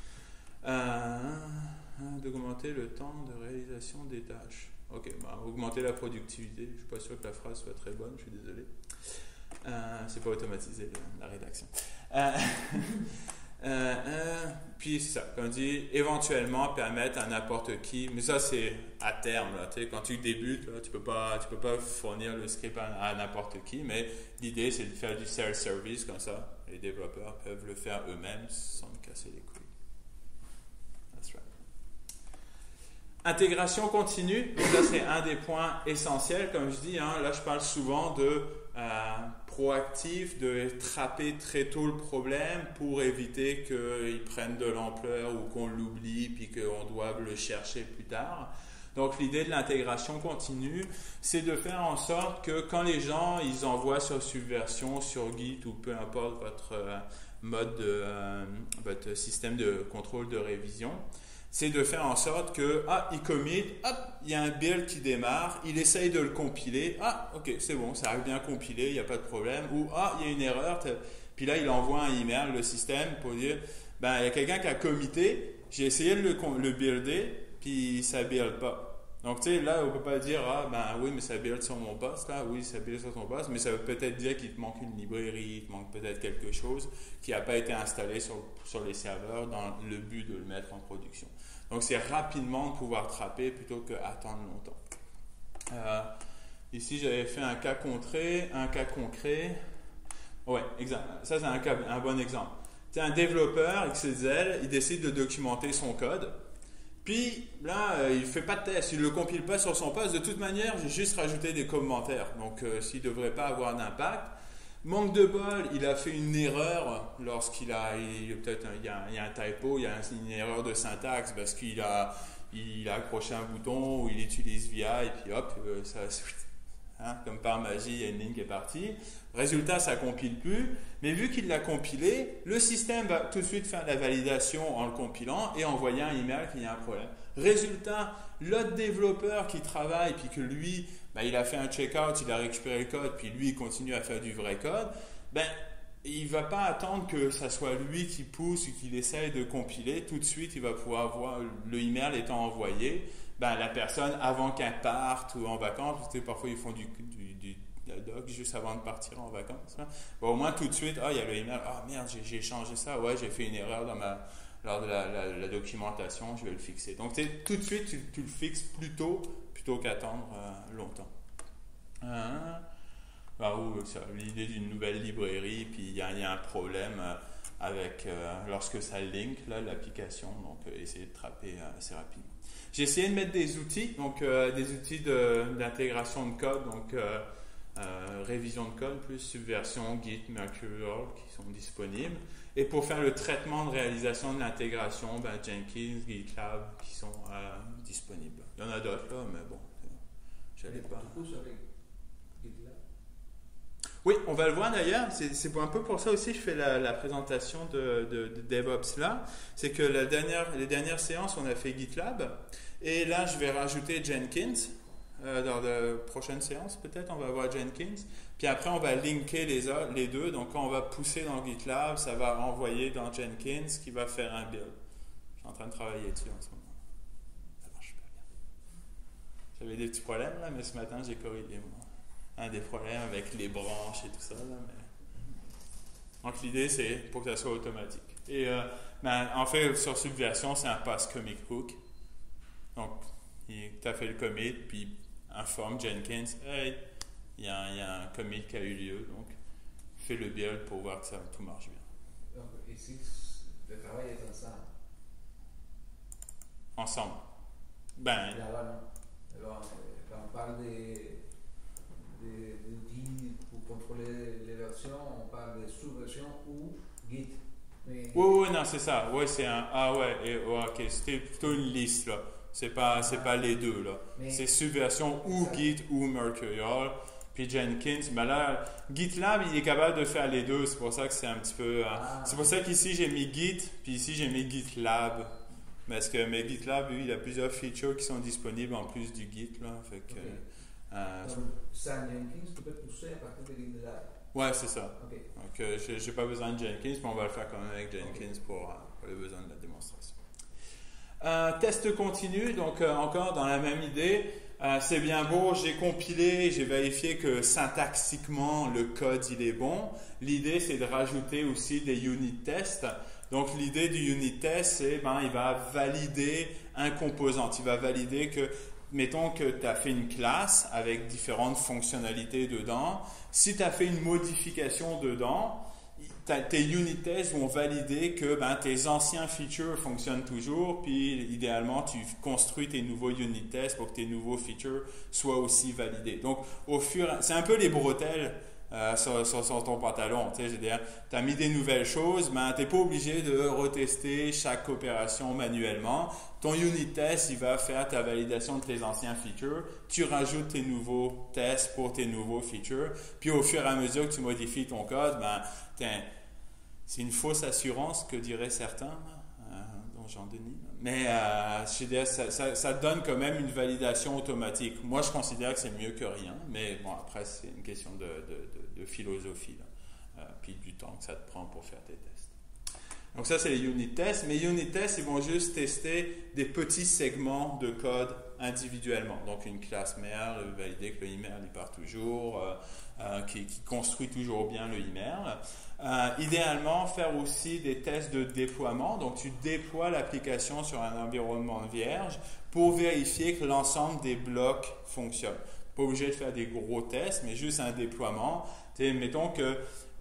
D'augmenter le temps de réalisation des tâches. Ok, augmenter la productivité. Je ne suis pas sûr que la phrase soit très bonne, je suis désolé. C'est pas automatisé la rédaction. Puis c'est ça, comme on dit, éventuellement permettre à n'importe qui, mais ça c'est à terme, là, quand tu débutes, là, tu peux pas fournir le script à n'importe qui, mais l'idée c'est de faire du self-service comme ça, les développeurs peuvent le faire eux-mêmes sans me casser les couilles. That's right. Intégration continue, donc ça c'est un des points essentiels, comme je dis, là je parle souvent de proactif, de trapper très tôt le problème pour éviter qu'il prenne de l'ampleur ou qu'on l'oublie puis qu'on doive le chercher plus tard. Donc l'idée de l'intégration continue, c'est de faire en sorte que quand les gens ils envoient sur Subversion, sur Git ou peu importe votre votre système de contrôle de révision, c'est de faire en sorte que, il commit, hop, il y a un build qui démarre, il essaye de le compiler, ok, c'est bon, ça arrive bien compilé, il n'y a pas de problème, ou, il y a une erreur, puis là, il envoie un email, le système, pour dire, il y a quelqu'un qui a commité, j'ai essayé de le builder, puis ça ne build pas. Donc, tu sais, là, on ne peut pas dire, oui, mais ça build sur mon poste, là, oui, ça build sur ton poste, mais ça veut peut-être dire qu'il te manque une librairie, il te manque peut-être quelque chose qui n'a pas été installé sur les serveurs dans le but de le mettre en production. Donc, c'est rapidement de pouvoir trapper plutôt qu'attendre longtemps. Ici, j'avais fait un cas concret. Ouais, exact. Ça, c'est un bon exemple. C'est un développeur XSL, il décide de documenter son code. Puis là, il ne fait pas de test, il ne le compile pas sur son poste. De toute manière, j'ai juste rajouté des commentaires. Donc, s'il ne devrait pas avoir d'impact. Manque de bol, il a fait une erreur lorsqu'il y a un typo, il y a une erreur de syntaxe parce qu'il a accroché un bouton ou il utilise VI et puis hop, comme par magie, il y a une ligne qui est partie. Résultat, ça ne compile plus, mais vu qu'il l'a compilé, le système va tout de suite faire la validation en le compilant et envoyer un email qu'il y a un problème. Résultat, l'autre développeur qui travaille, puis que lui, il a fait un check-out, il a récupéré le code, puis lui, il continue à faire du vrai code, il ne va pas attendre que ça soit lui qui pousse ou qu'il essaye de compiler. Tout de suite, il va pouvoir voir le email étant envoyé. La personne, avant qu'elle parte ou en vacances, parfois ils font du doc juste avant de partir en vacances. Au moins, tout de suite, il y a le email, merde, j'ai changé ça, j'ai fait une erreur lors de la documentation, je vais le fixer. Donc, tout de suite, tu le fixes plutôt qu'attendre longtemps. L'idée d'une nouvelle librairie, puis il y a un problème avec lorsque ça link l'application, donc essayer de trapper assez rapidement. J'ai essayé de mettre des outils, donc des outils d'intégration de code, donc révision de code plus Subversion, Git, Mercurial qui sont disponibles. Et pour faire le traitement de réalisation de l'intégration, Jenkins, GitLab qui sont disponibles. Il y en a d'autres là, mais bon, j'allais pas. Oui, on va le voir d'ailleurs. C'est un peu pour ça aussi que je fais la présentation de DevOps là. C'est que les dernières séances, on a fait GitLab. Et là, je vais rajouter Jenkins. Dans la prochaine séance, peut-être, on va voir Jenkins. Puis après, on va linker les deux. Donc, quand on va pousser dans GitLab, ça va envoyer dans Jenkins qui va faire un build. Je suis en train de travailler dessus en ce moment. Ça marche super bien. J'avais des petits problèmes là, mais ce matin, j'ai corrigé des problèmes avec les branches et tout ça. Là, mais... Donc, l'idée, c'est pour que ça soit automatique. Et en fait, sur Subversion, c'est un pass commit hook. Donc, tu as fait le commit, puis informe Jenkins, hey, il y a un commit qui a eu lieu, donc fais le build pour voir que tout marche bien. Donc, ici, le travail est ensemble. Ensemble. Là, quand on parle d'outils pour contrôler les versions, on parle de sous-version ou Git. Mais... Oui, non, c'est ça. Ouais, c'est un. Ok, c'était plutôt une liste là. C'est pas les deux là. C'est Subversion ou Git ou Mercurial. Puis Jenkins, là, GitLab, il est capable de faire les deux. C'est pour ça que c'est un petit peu. C'est pour ça qu'ici j'ai mis Git, puis ici j'ai mis GitLab. Mais GitLab, lui, il a plusieurs features qui sont disponibles en plus du Git là. Fait que. Donc, sans Jenkins, tu peux pousser à partir de GitLab. Ouais, c'est ça. Okay. Donc, j'ai pas besoin de Jenkins, mais on va le faire quand même avec Jenkins pour les besoins de la démonstration. Test continu, donc encore dans la même idée, c'est bien beau, j'ai compilé, j'ai vérifié que syntaxiquement le code il est bon. L'idée c'est de rajouter aussi des unit tests. Donc l'idée du unit test c'est il va valider un composant, il va valider que, mettons que tu as fait une classe avec différentes fonctionnalités dedans, si tu as fait une modification dedans, tes unit tests vont valider que tes anciens features fonctionnent toujours, puis idéalement tu construis tes nouveaux unit tests pour que tes nouveaux features soient aussi validés. Donc c'est un peu les bretelles sur ton pantalon. Tu sais, je veux dire, tu as mis des nouvelles choses, ben, tu n'es pas obligé de retester chaque opération manuellement. Ton unit test, il va faire ta validation de tes anciens features. Tu rajoutes tes nouveaux tests pour tes nouveaux features. Puis au fur et à mesure que tu modifies ton code, ben, c'est une fausse assurance que diraient certains, dont Jean-Denis. Mais je veux dire, ça donne quand même une validation automatique. Moi, je considère que c'est mieux que rien. Mais bon, après, c'est une question de philosophie. Là. Puis du temps que ça te prend pour faire tes tests. Donc ça, c'est les unit tests. Mais unit tests, ils vont juste tester des petits segments de code individuellement. Donc une classe mère, valider que le email il part toujours, qui construit toujours bien le email. Idéalement, faire aussi des tests de déploiement. Donc tu déploies l'application sur un environnement vierge pour vérifier que l'ensemble des blocs fonctionnent. Pas obligé de faire des gros tests, mais juste un déploiement. Mettons que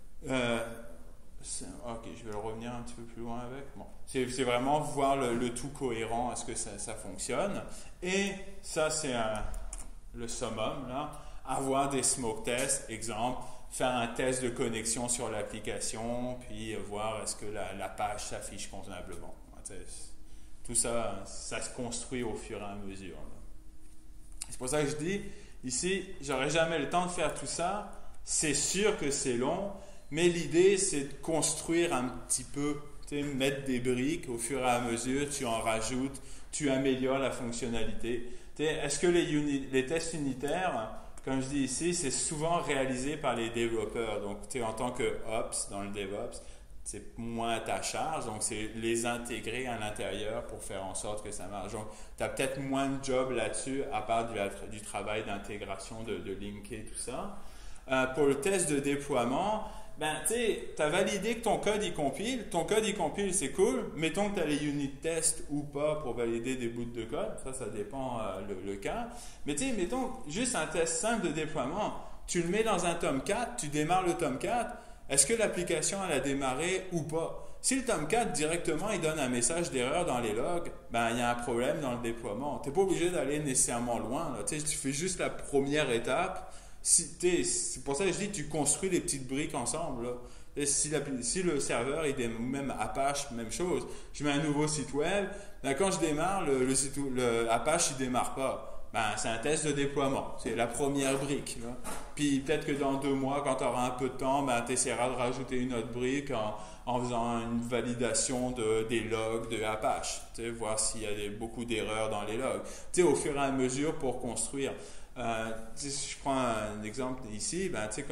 ok, je vais le revenir un petit peu plus loin avec. Bon. C'est vraiment voir le tout cohérent, est-ce que ça fonctionne. Et ça, c'est le summum, là. Avoir des smoke tests, exemple, faire un test de connexion sur l'application, puis voir est-ce que la page s'affiche convenablement. Tout ça, ça se construit au fur et à mesure. C'est pour ça que je dis, ici, j'aurais jamais le temps de faire tout ça. C'est sûr que c'est long. Mais l'idée, c'est de construire un petit peu, mettre des briques au fur et à mesure, tu en rajoutes, tu améliores la fonctionnalité. Est-ce que les tests unitaires, comme je dis ici, c'est souvent réalisé par les développeurs. Donc, en tant que Ops, dans le DevOps, c'est moins ta charge, donc c'est les intégrer à l'intérieur pour faire en sorte que ça marche. Donc, tu as peut-être moins de job là-dessus, à part du travail d'intégration, de linker, tout ça. Pour le test de déploiement, ben, tu as validé que ton code il compile. Ton code il compile, c'est cool. Mettons que tu as les unit tests ou pas pour valider des bouts de code. Ça dépend le cas. Mais mettons juste un test simple de déploiement. Tu le mets dans un Tomcat, tu démarres le Tomcat. Est-ce que l'application elle a démarré ou pas? Si le Tomcat directement il donne un message d'erreur dans les logs, ben il y a un problème dans le déploiement. Tu n'es pas obligé d'aller nécessairement loin. Là. Tu fais juste la première étape. C'est pour ça que je dis tu construis les petites briques ensemble. Là. Si le serveur il démarre, même Apache, même chose, je mets un nouveau site web, ben quand je démarre, le Apache il démarre pas. Ben, c'est un test de déploiement, c'est la première brique. Là. Puis peut-être que dans 2 mois, quand tu auras un peu de temps, ben, tu essaieras de rajouter une autre brique en faisant une validation des logs de Apache, voir s'il y a beaucoup d'erreurs dans les logs. Au fur et à mesure pour construire. Si je prends un exemple ici, ben, quand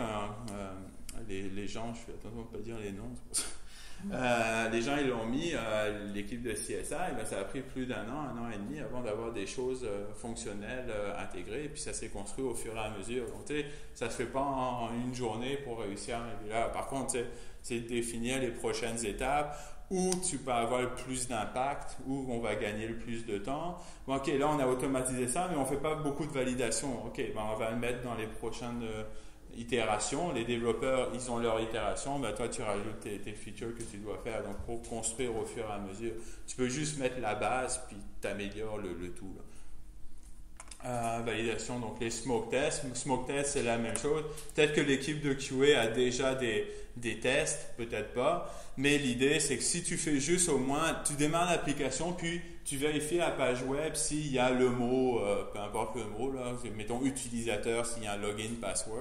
les gens, je suis attention de ne pas dire les noms, les gens ils l'ont mis, l'équipe de CSI, ben, ça a pris plus d'1 an et demi avant d'avoir des choses fonctionnelles intégrées, et puis ça s'est construit au fur et à mesure. Donc, ça ne se fait pas en une journée pour réussir. Et là, par contre, c'est de définir les prochaines étapes où tu peux avoir le plus d'impact, où on va gagner le plus de temps. Bon, ok, là on a automatisé ça, mais on ne fait pas beaucoup de validation. Ok, ben, on va le mettre dans les prochaines itérations. Les développeurs, ils ont leur itération, ben, toi tu rajoutes tes features que tu dois faire. Donc pour construire au fur et à mesure, tu peux juste mettre la base, puis tu améliores le tout. Validation, donc les smoke tests. Smoke tests, c'est la même chose. Peut-être que l'équipe de QA a déjà des tests, peut-être pas. Mais l'idée, c'est que si tu fais juste au moins, tu démarres l'application, puis tu vérifies la page web s'il y a le mot, peu importe le mot, là, mettons utilisateur, s'il y a un login, password.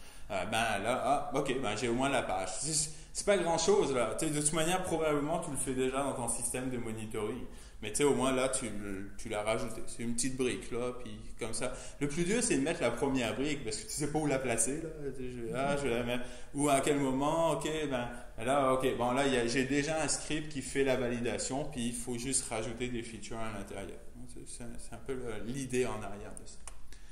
Ok, ben j'ai au moins la page. C'est pas grand chose là. De toute manière, probablement tu le fais déjà dans ton système de monitoring. Mais au moins là, tu l'as rajouté. C'est une petite brique là, puis comme ça. Le plus dur, c'est de mettre la première brique parce que tu sais pas où la placer là. Je vais la mettre. Ou à quel moment, ok, ben là, ok, bon là, j'ai déjà un script qui fait la validation, puis il faut juste rajouter des features à l'intérieur. C'est un peu l'idée en arrière de ça.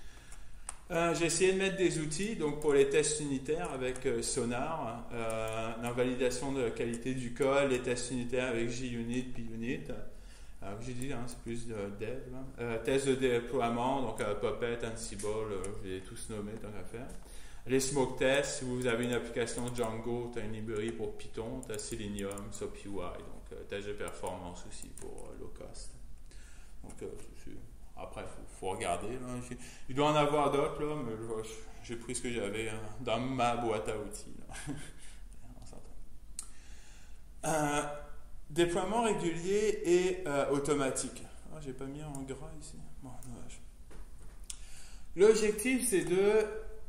J'ai essayé de mettre des outils donc pour les tests unitaires avec Sonar, la validation de la qualité du code, les tests unitaires avec JUnit, PUnit. J'ai dit, c'est plus de dev. Tests de déploiement, donc Puppet, Ansible, je les ai tous nommés tant qu'à faire. Les smoke tests, si vous avez une application Django, tu as une librairie pour Python, tu as Selenium, SoapUI, donc test de performance aussi pour low cost. Donc, Après, faut regarder. Là. Il doit en avoir d'autres, là, mais j'ai pris ce que j'avais dans ma boîte à outils. Déploiement régulier et automatique. Ah, j'ai pas mis en gras ici. Bon, dommage. L'objectif, c'est de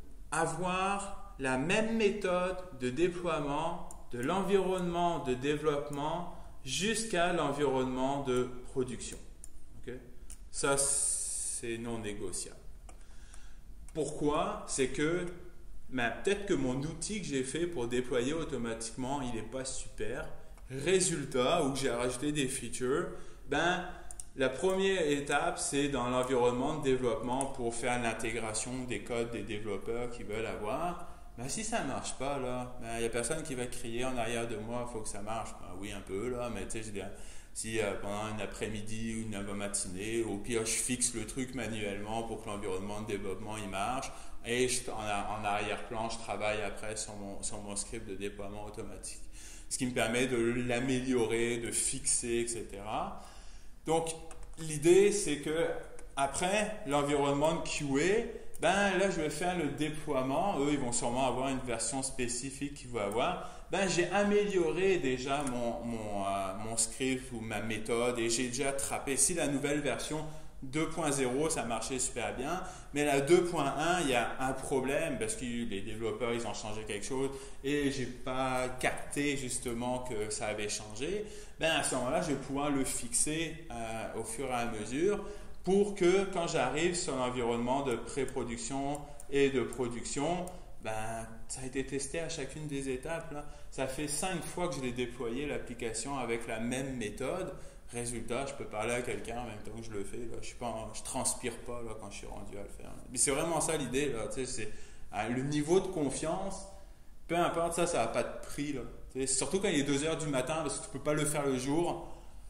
avoir la même méthode de déploiement de l'environnement de développement jusqu'à l'environnement de production. Okay? Ça, c'est non négociable. Pourquoi? C'est que peut-être que mon outil que j'ai fait pour déployer automatiquement, il n'est pas super. Résultat, où j'ai rajouté des features, la première étape, c'est dans l'environnement de développement pour faire l'intégration des codes des développeurs qui veulent avoir. Si ça ne marche pas, là, il n'y a personne qui va crier en arrière de moi, il faut que ça marche. Oui, un peu, là, mais tu sais, je veux dire, si pendant un après-midi ou une matinée, au pire, je fixe le truc manuellement pour que l'environnement de développement il marche, et en arrière-plan, je travaille après sur mon script de déploiement automatique. Ce qui me permet de l'améliorer, de fixer, etc. Donc, l'idée, c'est que après l'environnement de QA, là, je vais faire le déploiement. Eux, ils vont sûrement avoir une version spécifique qu'ils vont avoir. J'ai amélioré déjà mon script ou ma méthode et j'ai déjà attrapé. Si la nouvelle version 2.0, ça marchait super bien, mais la 2.1, il y a un problème parce que les développeurs, ils ont changé quelque chose et j'ai pas capté justement que ça avait changé. À ce moment-là, je vais pouvoir le fixer au fur et à mesure pour que quand j'arrive sur l'environnement de pré-production et de production, ça a été testé à chacune des étapes. Là. Ça fait 5 fois que je l'ai déployé l'application avec la même méthode. Résultat, je peux parler à quelqu'un en même temps que je le fais. Là. Je transpire pas là, quand je suis rendu à le faire. Mais c'est vraiment ça l'idée. Là. C'est le niveau de confiance, peu importe ça n'a pas de prix. Là. Surtout quand il est 2 heures du matin, parce que tu ne peux pas le faire le jour.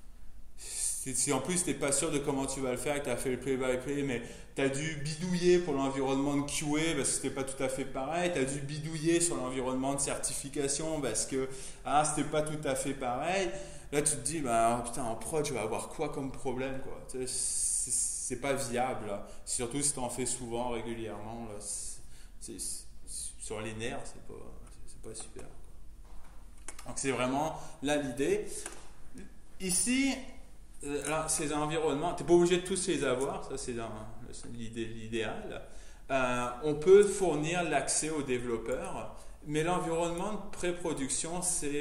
Si en plus tu n'es pas sûr de comment tu vas le faire, que tu as fait le play-by-play, mais tu as dû bidouiller pour l'environnement de QA parce que c'était pas tout à fait pareil, tu as dû bidouiller sur l'environnement de certification parce que c'était pas tout à fait pareil. Là tu te dis, en prod je vais avoir quoi comme problème quoi. C'est pas viable, là. Surtout si tu en fais souvent, régulièrement. Là. Sur les nerfs, c'est pas super. Donc c'est vraiment là l'idée. Ici, alors, ces environnements, tu n'es pas obligé de tous les avoir, ça c'est l'idéal. On peut fournir l'accès aux développeurs, mais l'environnement de pré-production,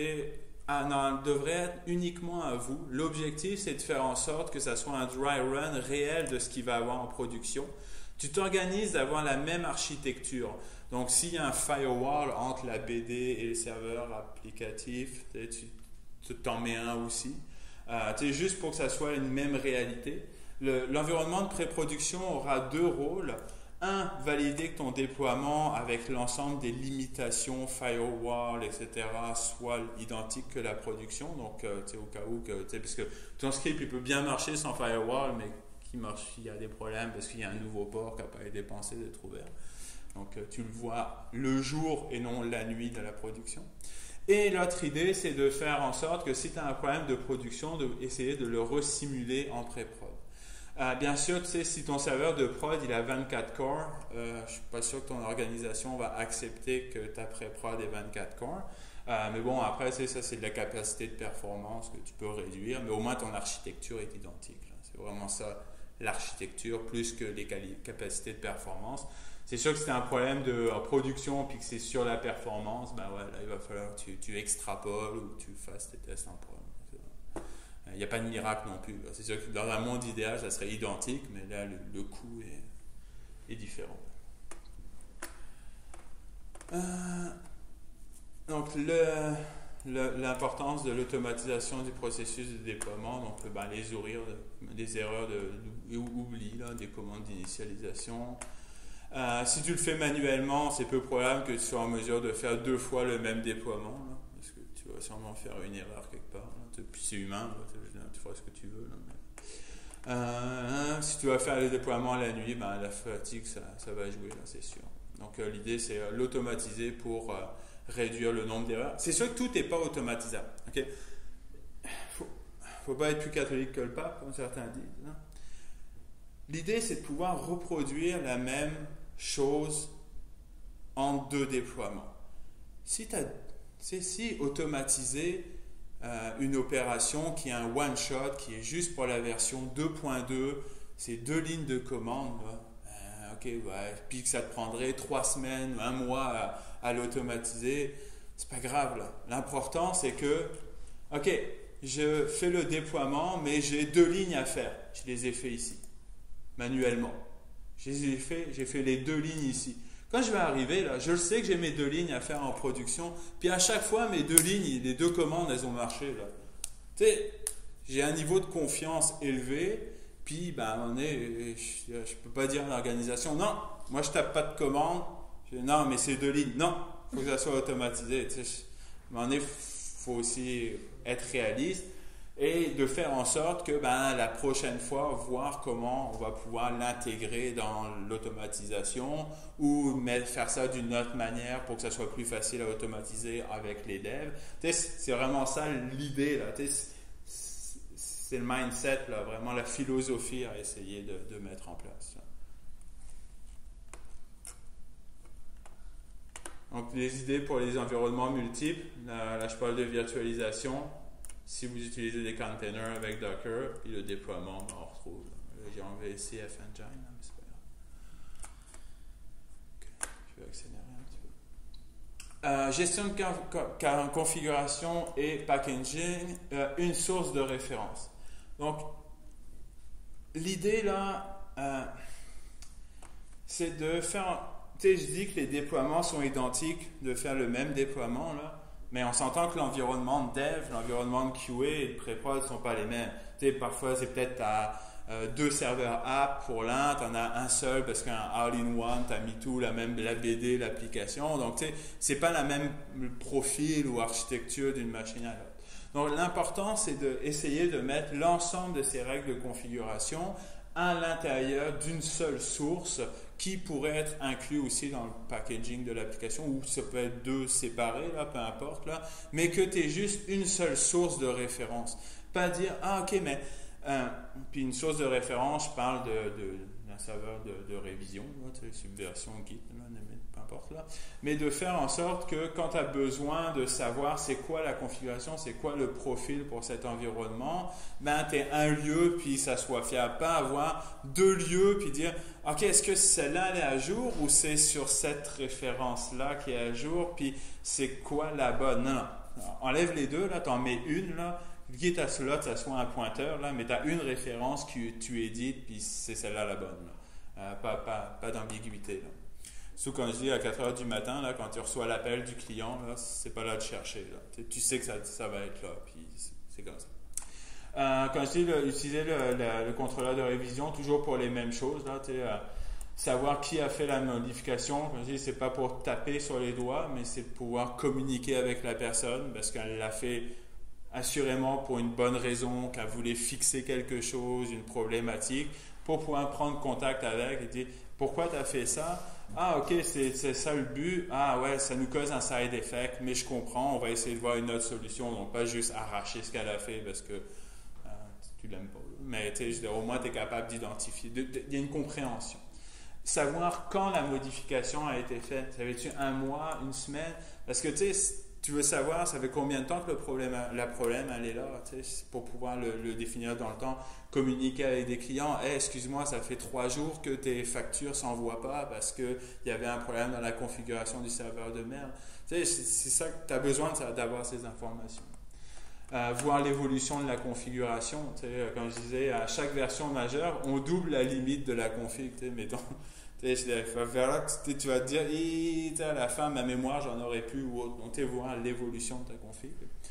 devrait être uniquement à vous. L'objectif, c'est de faire en sorte que ça soit un dry run réel de ce qu'il va avoir en production. Tu t'organises d'avoir la même architecture. Donc, s'il y a un firewall entre la BD et le serveur applicatif, tu t'en mets un aussi. Juste pour que ça soit une même réalité. L'environnement de pré-production aura 2 rôles. Un, valider que ton déploiement avec l'ensemble des limitations, firewall, etc., soit identique que la production. Donc, au cas où, parce que ton script il peut bien marcher sans firewall, mais il y a des problèmes parce qu'il y a un nouveau port qui n'a pas été pensé d'être ouvert. Donc, tu le vois le jour et non la nuit de la production. Et l'autre idée, c'est de faire en sorte que si tu as un problème de production, d'essayer de le resimuler en pré-prod. Bien sûr, tu sais, si ton serveur de prod il a 24 cores, je ne suis pas sûr que ton organisation va accepter que ta pré-prod ait 24 cores. Mais bon, après, ça c'est de la capacité de performance que tu peux réduire, mais au moins ton architecture est identique. C'est vraiment ça, l'architecture, plus que les capacités de performance. C'est sûr que si tu as un problème de production puis que c'est sur la performance, là, il va falloir que tu extrapoles ou que tu fasses tes tests en prod. Il n'y a pas de miracle non plus. C'est sûr que dans un monde idéal, ça serait identique, mais là, le coût est différent. Donc, l'importance de l'automatisation du processus de déploiement, donc les erreurs d'oubli, des commandes d'initialisation. Si tu le fais manuellement, c'est peu probable que tu sois en mesure de faire 2 fois le même déploiement, là, parce que tu vas sûrement faire une erreur quelque part. Puis c'est humain, tu feras ce que tu veux. Là, si tu vas faire le déploiement la nuit, la fatigue, ça va jouer, là, c'est sûr. Donc l'idée, c'est l'automatiser pour réduire le nombre d'erreurs. C'est sûr que tout n'est pas automatisable. Okay? Faut pas être plus catholique que le pape, comme certains disent. Hein? l'idée, c'est de pouvoir reproduire la même chose en 2 déploiements. Si automatiser une opération qui est un one-shot, qui est juste pour la version 2.2, c'est 2 lignes de commande, ok, ouais, puis que ça te prendrait 3 semaines, 1 mois à l'automatiser, c'est pas grave là. L'important, c'est que, ok, je fais le déploiement, mais j'ai 2 lignes à faire. Je les ai fait ici, manuellement. J'ai fait les 2 lignes ici. Quand je vais arriver là, je sais que j'ai mes 2 lignes à faire en production. Puis à chaque fois, mes 2 lignes, les 2 commandes, elles ont marché là. Tu sais, j'ai un niveau de confiance élevé. Puis, à un moment donné, je ne peux pas dire à l'organisation, non, moi je tape pas de commande. Non, mais c'est 2 lignes. Non, il faut que ça soit automatisé. Tu sais, à un moment donné, il faut aussi être réaliste et de faire en sorte que la prochaine fois, voir comment on va pouvoir l'intégrer dans l'automatisation ou faire ça d'une autre manière pour que ça soit plus facile à automatiser avec les devs. Tu sais, c'est vraiment ça l'idée là. Tu sais, c'est le mindset, là, vraiment la philosophie à essayer de mettre en place. Donc, les idées pour les environnements multiples. Là, je parle de virtualisation. Si vous utilisez des containers avec Docker, puis le déploiement, on retrouve. Là, j'ai enlevé CF Engine, mais c'est pas grave. Okay, je vais accélérer un petit peu. Gestion de configuration et packaging, une source de référence. Donc, l'idée là, c'est de faire. Tu sais, je dis que les déploiements sont identiques, de faire le même déploiement là. Mais on s'entend que l'environnement de dev, l'environnement de QA et de pré-prod ne sont pas les mêmes. Tu sais, parfois, c'est peut-être tu as 2 serveurs app pour l'un, tu en as un seul parce qu'un all-in-one, tu as mis tout, la BD, l'application. Donc, tu sais, ce n'est pas la même profil ou architecture d'une machine à l'autre. Donc, l'important, c'est d'essayer de mettre l'ensemble de ces règles de configuration à l'intérieur d'une seule source qui pourrait être inclus aussi dans le packaging de l'application, ou ça peut être 2 séparés, là, peu importe, là, mais que tu aies juste une seule source de référence. Pas dire, ok, mais... puis une source de référence, je parle d'un serveur de révision, là, Subversion, Git, là, peu importe, là, mais de faire en sorte que quand tu as besoin de savoir c'est quoi la configuration, c'est quoi le profil pour cet environnement, tu aies un lieu, puis ça soit fiable. Pas avoir 2 lieux, puis dire, ok, est-ce que celle-là elle est à jour ou c'est sur cette référence-là qui est à jour, puis c'est quoi la bonne? Non, non. Enlève les 2, là, tu en mets une, là, quitte à cela, ça soit un pointeur, là, mais tu as une référence que tu édites, puis c'est celle-là la bonne. Là. Pas d'ambiguïté. Là. Surtout quand je dis à 4 heures du matin, là, quand tu reçois l'appel du client, là, c'est pas là de chercher. Là. Tu sais que ça va être là, puis c'est comme ça. Quand je dis utiliser le contrôleur de révision, toujours pour les mêmes choses, là, savoir qui a fait la modification, comme je dis, c'est pas pour taper sur les doigts, mais c'est de pouvoir communiquer avec la personne, parce qu'elle l'a fait assurément pour une bonne raison, qu'elle voulait fixer quelque chose, une problématique, pour pouvoir prendre contact avec et dire pourquoi tu as fait ça? Ah, ok, c'est ça le but. Ah, ouais, ça nous cause un side effect, mais je comprends, on va essayer de voir une autre solution, donc pas juste arracher ce qu'elle a fait parce que tu l'aimes pas. Mais au moins, tu es capable d'identifier. Il y a une compréhension. Savoir quand la modification a été faite. Ça fait-tu 1 mois, 1 semaine? Parce que tu veux savoir, ça fait combien de temps que la problème elle est là, pour pouvoir le définir dans le temps, communiquer avec des clients. Hey, excuse-moi, ça fait 3 jours que tes factures ne s'envoient pas parce qu'il y avait un problème dans la configuration du serveur de merde. C'est ça que tu as besoin d'avoir ces informations. Voir l'évolution de la configuration. Comme je disais, à chaque version majeure, on double la limite de la config. Mettons, vers là, tu vas te dire, à la fin, ma mémoire, j'en aurais plus ou autre. Donc, voir l'évolution de ta config.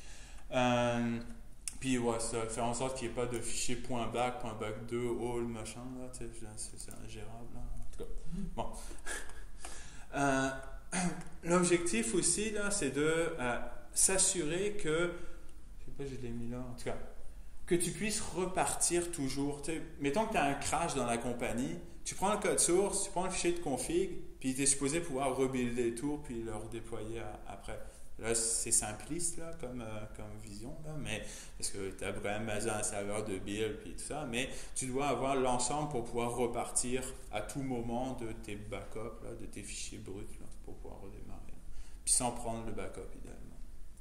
Puis, ouais, ça, faire en sorte qu'il n'y ait pas de fichier .back, .back2, all, machin. Là, c'est ingérable. Là, en tout cas. Bon. L'objectif aussi, là, c'est de s'assurer que, je sais pas, je l'ai mis là, en tout cas, que tu puisses repartir toujours. Mettons que tu as un crash dans la compagnie, tu prends le code source, tu prends le fichier de config, puis tu es supposé pouvoir rebuilder les tours, puis le redéployer après. Là, c'est simpliste là, comme vision, là, mais, parce que tu as quand même basé un serveur de build et tout ça, mais tu dois avoir l'ensemble pour pouvoir repartir à tout moment de tes backups, là, de tes fichiers bruts, là, pour pouvoir redémarrer. Puis sans prendre le backup idéalement.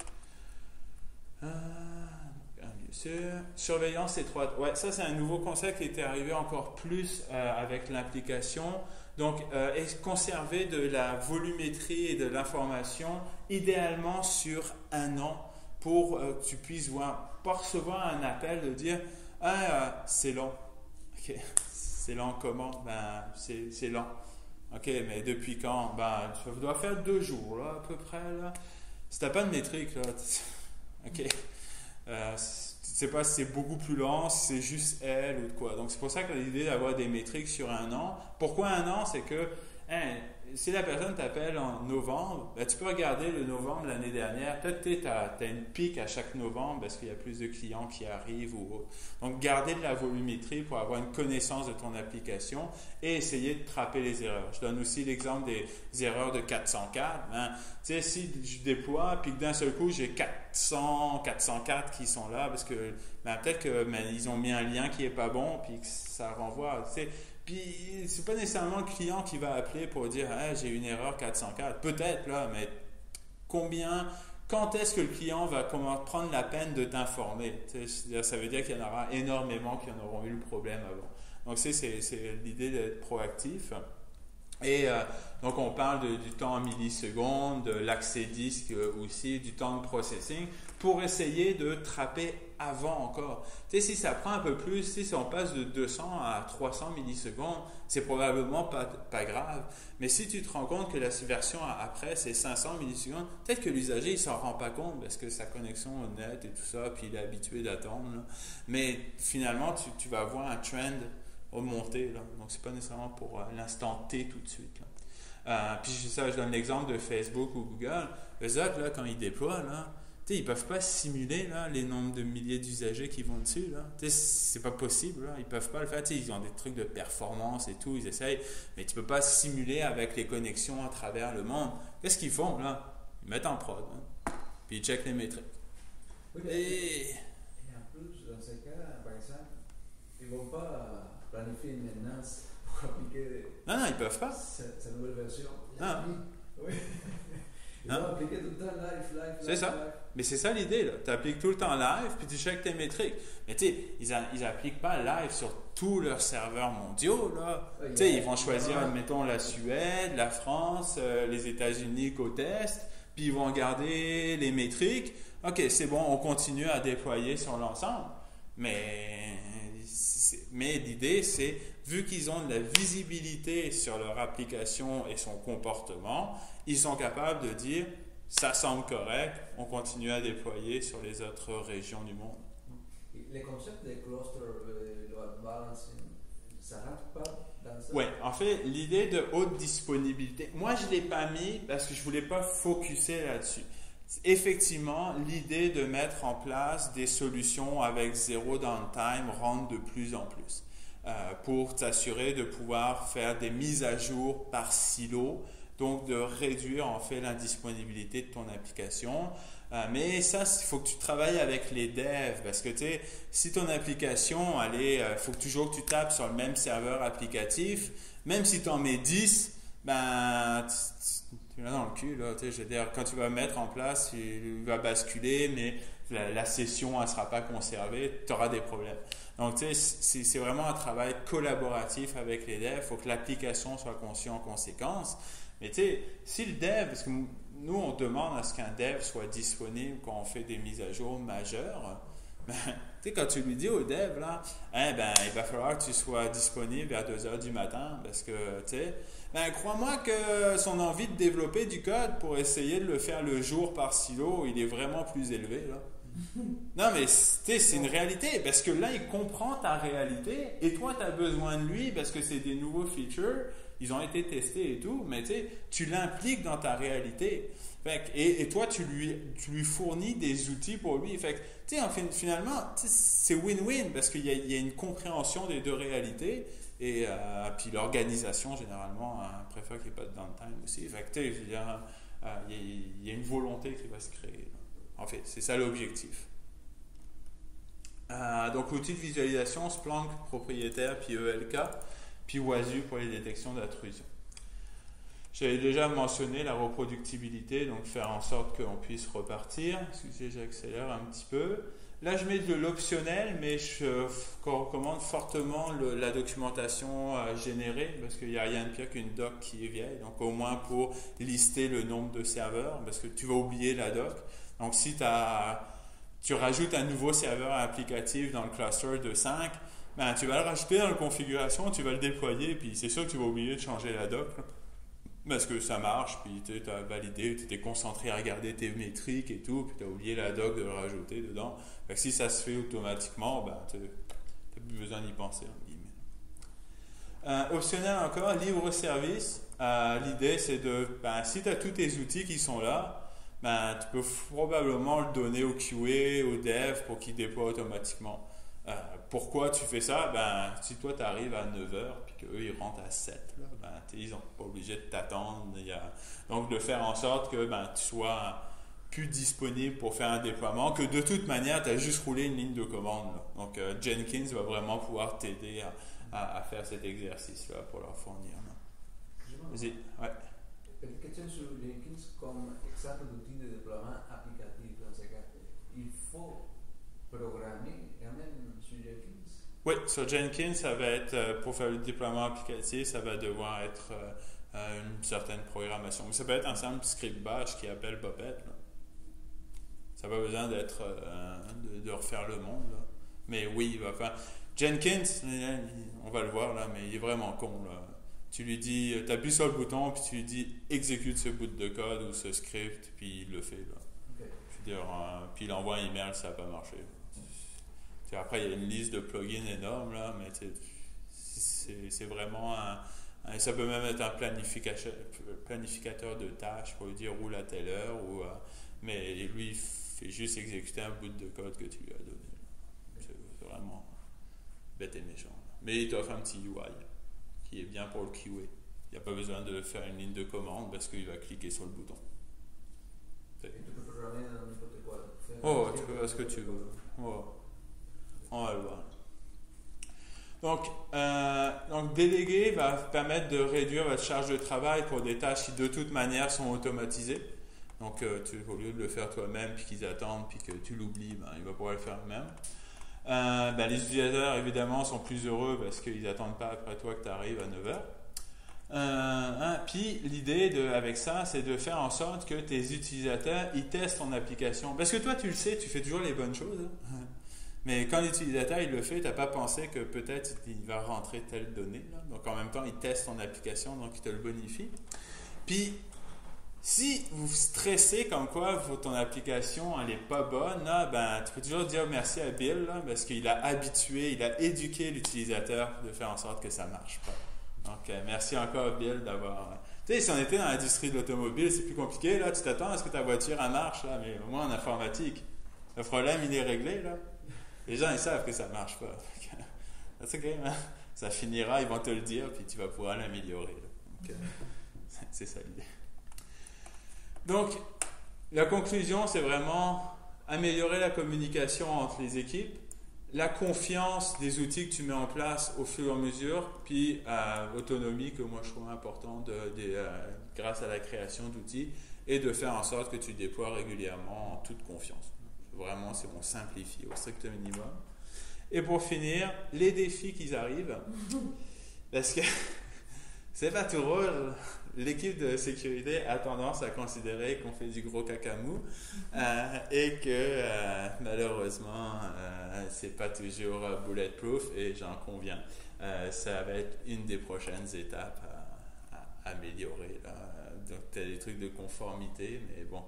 Surveillance étroite. Ouais, ça c'est un nouveau concept qui était arrivé encore plus avec l'implication. Donc, conserver de la volumétrie et de l'information, idéalement sur un an, pour que tu puisses pas recevoir un appel de dire « Ah, c'est lent. » Ok, c'est lent comment? Ben, c'est lent. Ok, mais depuis quand? Ben, ça doit faire 2 jours, là, à peu près, là. Si tu n'as pas de métrique, là, ok. Tu sais pas si c'est beaucoup plus lent, si c'est juste elle ou de quoi. Donc c'est pour ça que l'idée d'avoir des métriques sur un an. Pourquoi un an? C'est que si la personne t'appelle en novembre, ben, tu peux regarder le novembre de l'année dernière. Peut-être tu as une pique à chaque novembre parce qu'il y a plus de clients qui arrivent ou autre. Donc garder de la volumétrie pour avoir une connaissance de ton application et essayer de trapper les erreurs. Je donne aussi l'exemple des erreurs de 404. Hein. Tu sais, si je déploie puis que d'un seul coup j'ai 404 qui sont là parce que peut-être qu'ils ont mis un lien qui est pas bon puis que ça renvoie. Tu sais, puis, c'est pas nécessairement le client qui va appeler pour dire hey, j'ai une erreur 404. Peut-être, là, mais quand est-ce que le client va prendre la peine de t'informer? Ça veut dire qu'il y en aura énormément qui en auront eu le problème avant. Donc, c'est l'idée d'être proactif. Et donc, on parle du temps en millisecondes, de l'accès disque aussi, du temps de processing, pour essayer de trapper avant encore. Tu sais, si ça prend un peu plus, si on passe de 200 à 300 millisecondes, c'est probablement pas grave. Mais si tu te rends compte que la version après, c'est 500 millisecondes, peut-être que l'usager, il s'en rend pas compte parce que sa connexion au net et tout ça, puis il est habitué d'attendre. Là. Mais finalement, tu vas avoir un trend remonter. Là. Donc, c'est pas nécessairement pour l'instant T tout de suite. Là. Puis je donne l'exemple de Facebook ou Google. Eux autres, là, quand ils déploient, là, ils ne peuvent pas simuler là, les nombres de milliers d'usagers qui vont dessus. C'est pas possible. Là. Ils ne peuvent pas le faire. Ils ont des trucs de performance et tout. Ils essayent. Mais tu ne peux pas simuler avec les connexions à travers le monde. Qu'est-ce qu'ils font là? Ils mettent en prod. Hein. Puis ils checkent les métriques. Oui, et en plus, dans ce cas, par exemple, ils ne vont pas planifier une maintenance pour appliquer non, ils ne peuvent pas. Cette nouvelle version. Non. Oui. Ils vont appliquer tout le temps live. C'est ça. Live. Mais c'est ça l'idée. Tu appliques tout le temps live, puis tu checkes tes métriques. Mais tu sais, ils n'appliquent pas live sur tous leurs serveurs mondiaux. Là. Ils vont choisir, admettons, la Suède, la France, les États-Unis côte Est, puis ils vont regarder les métriques. OK, c'est bon, on continue à déployer sur l'ensemble. Mais l'idée, c'est, vu qu'ils ont de la visibilité sur leur application et son comportement, ils sont capables de dire ça semble correct, on continue à déployer sur les autres régions du monde. Les concepts des clusters, load balancing, ça ne rentre pas dans ça? Oui, en fait, l'idée de haute disponibilité, moi je ne l'ai pas mis parce que je ne voulais pas focusser là-dessus. Effectivement, l'idée de mettre en place des solutions avec zéro downtime rentre de plus en plus pour t'assurer de pouvoir faire des mises à jour par silo, donc de réduire en fait l'indisponibilité de ton application. Mais ça, il faut que tu travailles avec les devs parce que tu sais, si ton application, il faut toujours que tu tapes sur le même serveur applicatif, même si tu en mets 10, ben, tu l'as dans le cul. Là, je veux dire, quand tu vas mettre en place, il va basculer, mais la session ne sera pas conservée, tu auras des problèmes. Donc, tu sais, c'est vraiment un travail collaboratif avec les devs. Il faut que l'application soit conçue en conséquence. Mais tu sais, si le dev, parce que nous, on demande à ce qu'un dev soit disponible quand on fait des mises à jour majeures, ben, tu sais, quand tu lui dis au dev, là, il va falloir que tu sois disponible vers 2 heures du matin parce que, tu sais, crois-moi que son envie de développer du code pour essayer de le faire le jour par silo, il est vraiment plus élevé, là. Non, mais c'est une réalité parce que là, il comprend ta réalité et toi, tu as besoin de lui parce que c'est des nouveaux features. Ils ont été testés et tout, mais tu l'impliques dans ta réalité. Et toi, tu lui fournis des outils pour lui. Finalement, c'est win-win parce qu'il y a une compréhension des deux réalités. Et puis l'organisation, généralement, préfère qu'il n'y ait pas de downtime aussi. Je veux dire, il y a une volonté qui va se créer. En fait, c'est ça l'objectif. Donc l'outil de visualisation, Splunk propriétaire, puis ELK, puis Wasu pour les détections d'intrusion. J'avais déjà mentionné la reproductibilité, donc faire en sorte qu'on puisse repartir. Excusez, j'accélère un petit peu. Là, je mets de l'optionnel, mais je recommande fortement la documentation générée, parce qu'il n'y a rien de pire qu'une doc qui est vieille. Donc, au moins pour lister le nombre de serveurs, parce que tu vas oublier la doc. Donc, si tu rajoutes un nouveau serveur applicatif dans le cluster de 5, ben, tu vas le rajouter dans la configuration, tu vas le déployer, puis c'est sûr que tu vas oublier de changer la doc. Parce que ça marche, puis tu as validé, tu t'es concentré à regarder tes métriques et tout, puis tu as oublié la doc de le rajouter dedans. Fait que si ça se fait automatiquement, ben, tu n'as plus besoin d'y penser. Optionnel encore, libre-service. L'idée, c'est si tu as tous tes outils qui sont là, ben, tu peux probablement le donner au QA, au dev pour qu'il déploie automatiquement. Pourquoi tu fais ça? Ben, si toi tu arrives à 9h puis qu'eux ils rentrent à 7, là, ben, ils n'ont pas obligé de t'attendre. Donc de faire en sorte que tu sois plus disponible pour faire un déploiement, que de toute manière tu as juste roulé une ligne de commande. Là. Donc Jenkins va vraiment pouvoir t'aider à faire cet exercice-là pour leur fournir. Vas-y. Ouais. Petite question sur Jenkins comme exemple d'outil de déploiement applicatif. Dans ce cas, il faut programmer quand même sur Jenkins? Oui, sur Jenkins, ça va être, pour faire le déploiement applicatif, ça va devoir être une certaine programmation. Mais ça peut être un simple script bash qui appelle Puppet. Là. Ça n'a pas besoin d'être de refaire le monde. Là. Mais oui, il va faire. Jenkins, on va le voir là, mais il est vraiment con. Là. Tu lui dis, tu appuies sur le bouton, puis tu lui dis exécute ce bout de code ou ce script, puis il le fait. Là. Okay. Je veux dire, puis il envoie un email, ça n'a pas marché. Après, il y a une liste de plugins énorme, là, mais c'est vraiment ça peut même être un planificateur de tâches pour lui dire roule à telle heure, mais lui, il fait juste exécuter un bout de code que tu lui as donné. C'est vraiment bête et méchant. Là. Mais il t'offre un petit UI qui est bien pour le QA. Il n'y a pas besoin de faire une ligne de commande parce qu'il va cliquer sur le bouton. Et tu peux programmer n'importe quoi. Tu peux faire ce que tu veux. On va le voir. Donc déléguer va permettre de réduire votre charge de travail pour des tâches qui de toute manière sont automatisées. Donc au lieu de le faire toi-même puis qu'ils attendent puis que tu l'oublies, il va pouvoir le faire lui-même. Les utilisateurs évidemment sont plus heureux parce qu'ils n'attendent pas après toi que tu arrives à 9h. Puis l'idée avec ça, c'est de faire en sorte que tes utilisateurs ils testent ton application. Parce que toi tu le sais, tu fais toujours les bonnes choses. Mais quand l'utilisateur il le fait, tu n'as pas pensé que peut-être il va rentrer telle donnée. Là. Donc en même temps, il teste ton application, donc il te le bonifie. Puis, si vous stressez comme quoi ton application elle n'est pas bonne, là, tu peux toujours dire merci à Bill là, parce qu'il a éduqué l'utilisateur de faire en sorte que ça ne marche pas. Donc merci encore Bill d'avoir... Tu sais, si on était dans l'industrie de l'automobile, c'est plus compliqué. Là, tu t'attends à ce que ta voiture elle marche, là, mais au moins en informatique, le problème il est réglé. Là. Les gens, ils savent que ça ne marche pas. C'est okay, hein? Ça finira, ils vont te le dire, puis tu vas pouvoir l'améliorer. Donc, c'est ça l'idée. Donc, la conclusion, c'est vraiment améliorer la communication entre les équipes, la confiance des outils que tu mets en place au fur et à mesure, puis l'autonomie que moi je trouve importante grâce à la création d'outils, et de faire en sorte que tu déploies régulièrement en toute confiance. Vraiment, c'est on simplifie au strict minimum. Et pour finir, les défis qui arrivent, parce que c'est pas tout rôle. L'équipe de sécurité a tendance à considérer qu'on fait du gros cacamou et que malheureusement, c'est pas toujours bulletproof et j'en conviens. Ça va être une des prochaines étapes à améliorer. Là. Donc, tu as des trucs de conformité, mais bon.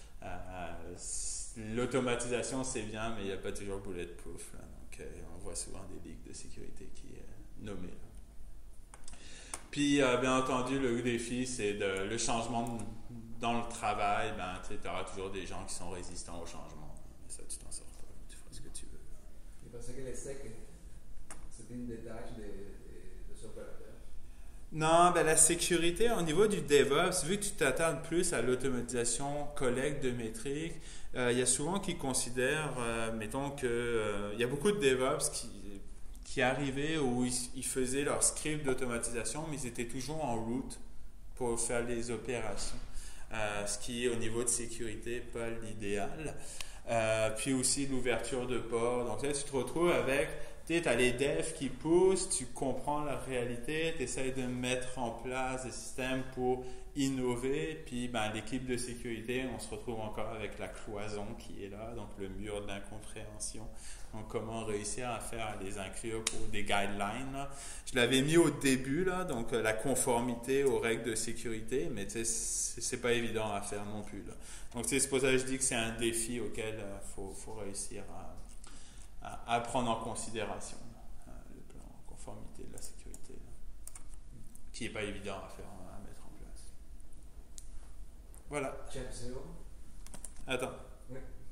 L'automatisation c'est bien, mais il n'y a pas toujours bulletproof. Là. Donc, on voit souvent des ligues de sécurité qui est nommée. Là. Puis, bien entendu, le défi, c'est le changement dans le travail. Tu auras toujours des gens qui sont résistants au changement. Ça, tu t'en sors pas. Tu feras ce que tu veux. Et parce que les SEC, c'est une des tâches des opérateurs. Non, ben la sécurité, au niveau du DevOps, vu que tu t'attardes plus à l'automatisation, collecte de métriques, il y a souvent qui considèrent, mettons que il y a beaucoup de DevOps qui arrivaient où ils faisaient leur script d'automatisation, mais ils étaient toujours en route pour faire les opérations. Ce qui est au niveau de sécurité pas l'idéal. Puis aussi l'ouverture de port. Donc là, tu te retrouves avec, tu as les devs qui poussent, tu comprends la réalité, tu essaies de mettre en place des systèmes pour innover. Puis l'équipe de sécurité, on se retrouve encore avec la cloison qui est là, donc le mur d'incompréhension. Donc, comment réussir à faire les inclure pour des guidelines. Là. Je l'avais mis au début, là, donc la conformité aux règles de sécurité, mais c'est pas évident à faire non plus. Là. Donc, c'est pour ça que je dis que c'est un défi auquel il faut réussir à prendre en considération le plan de conformité de la sécurité, là, qui n'est pas évident à faire, à mettre en place. Voilà. Chat zéro. Attends. Oui.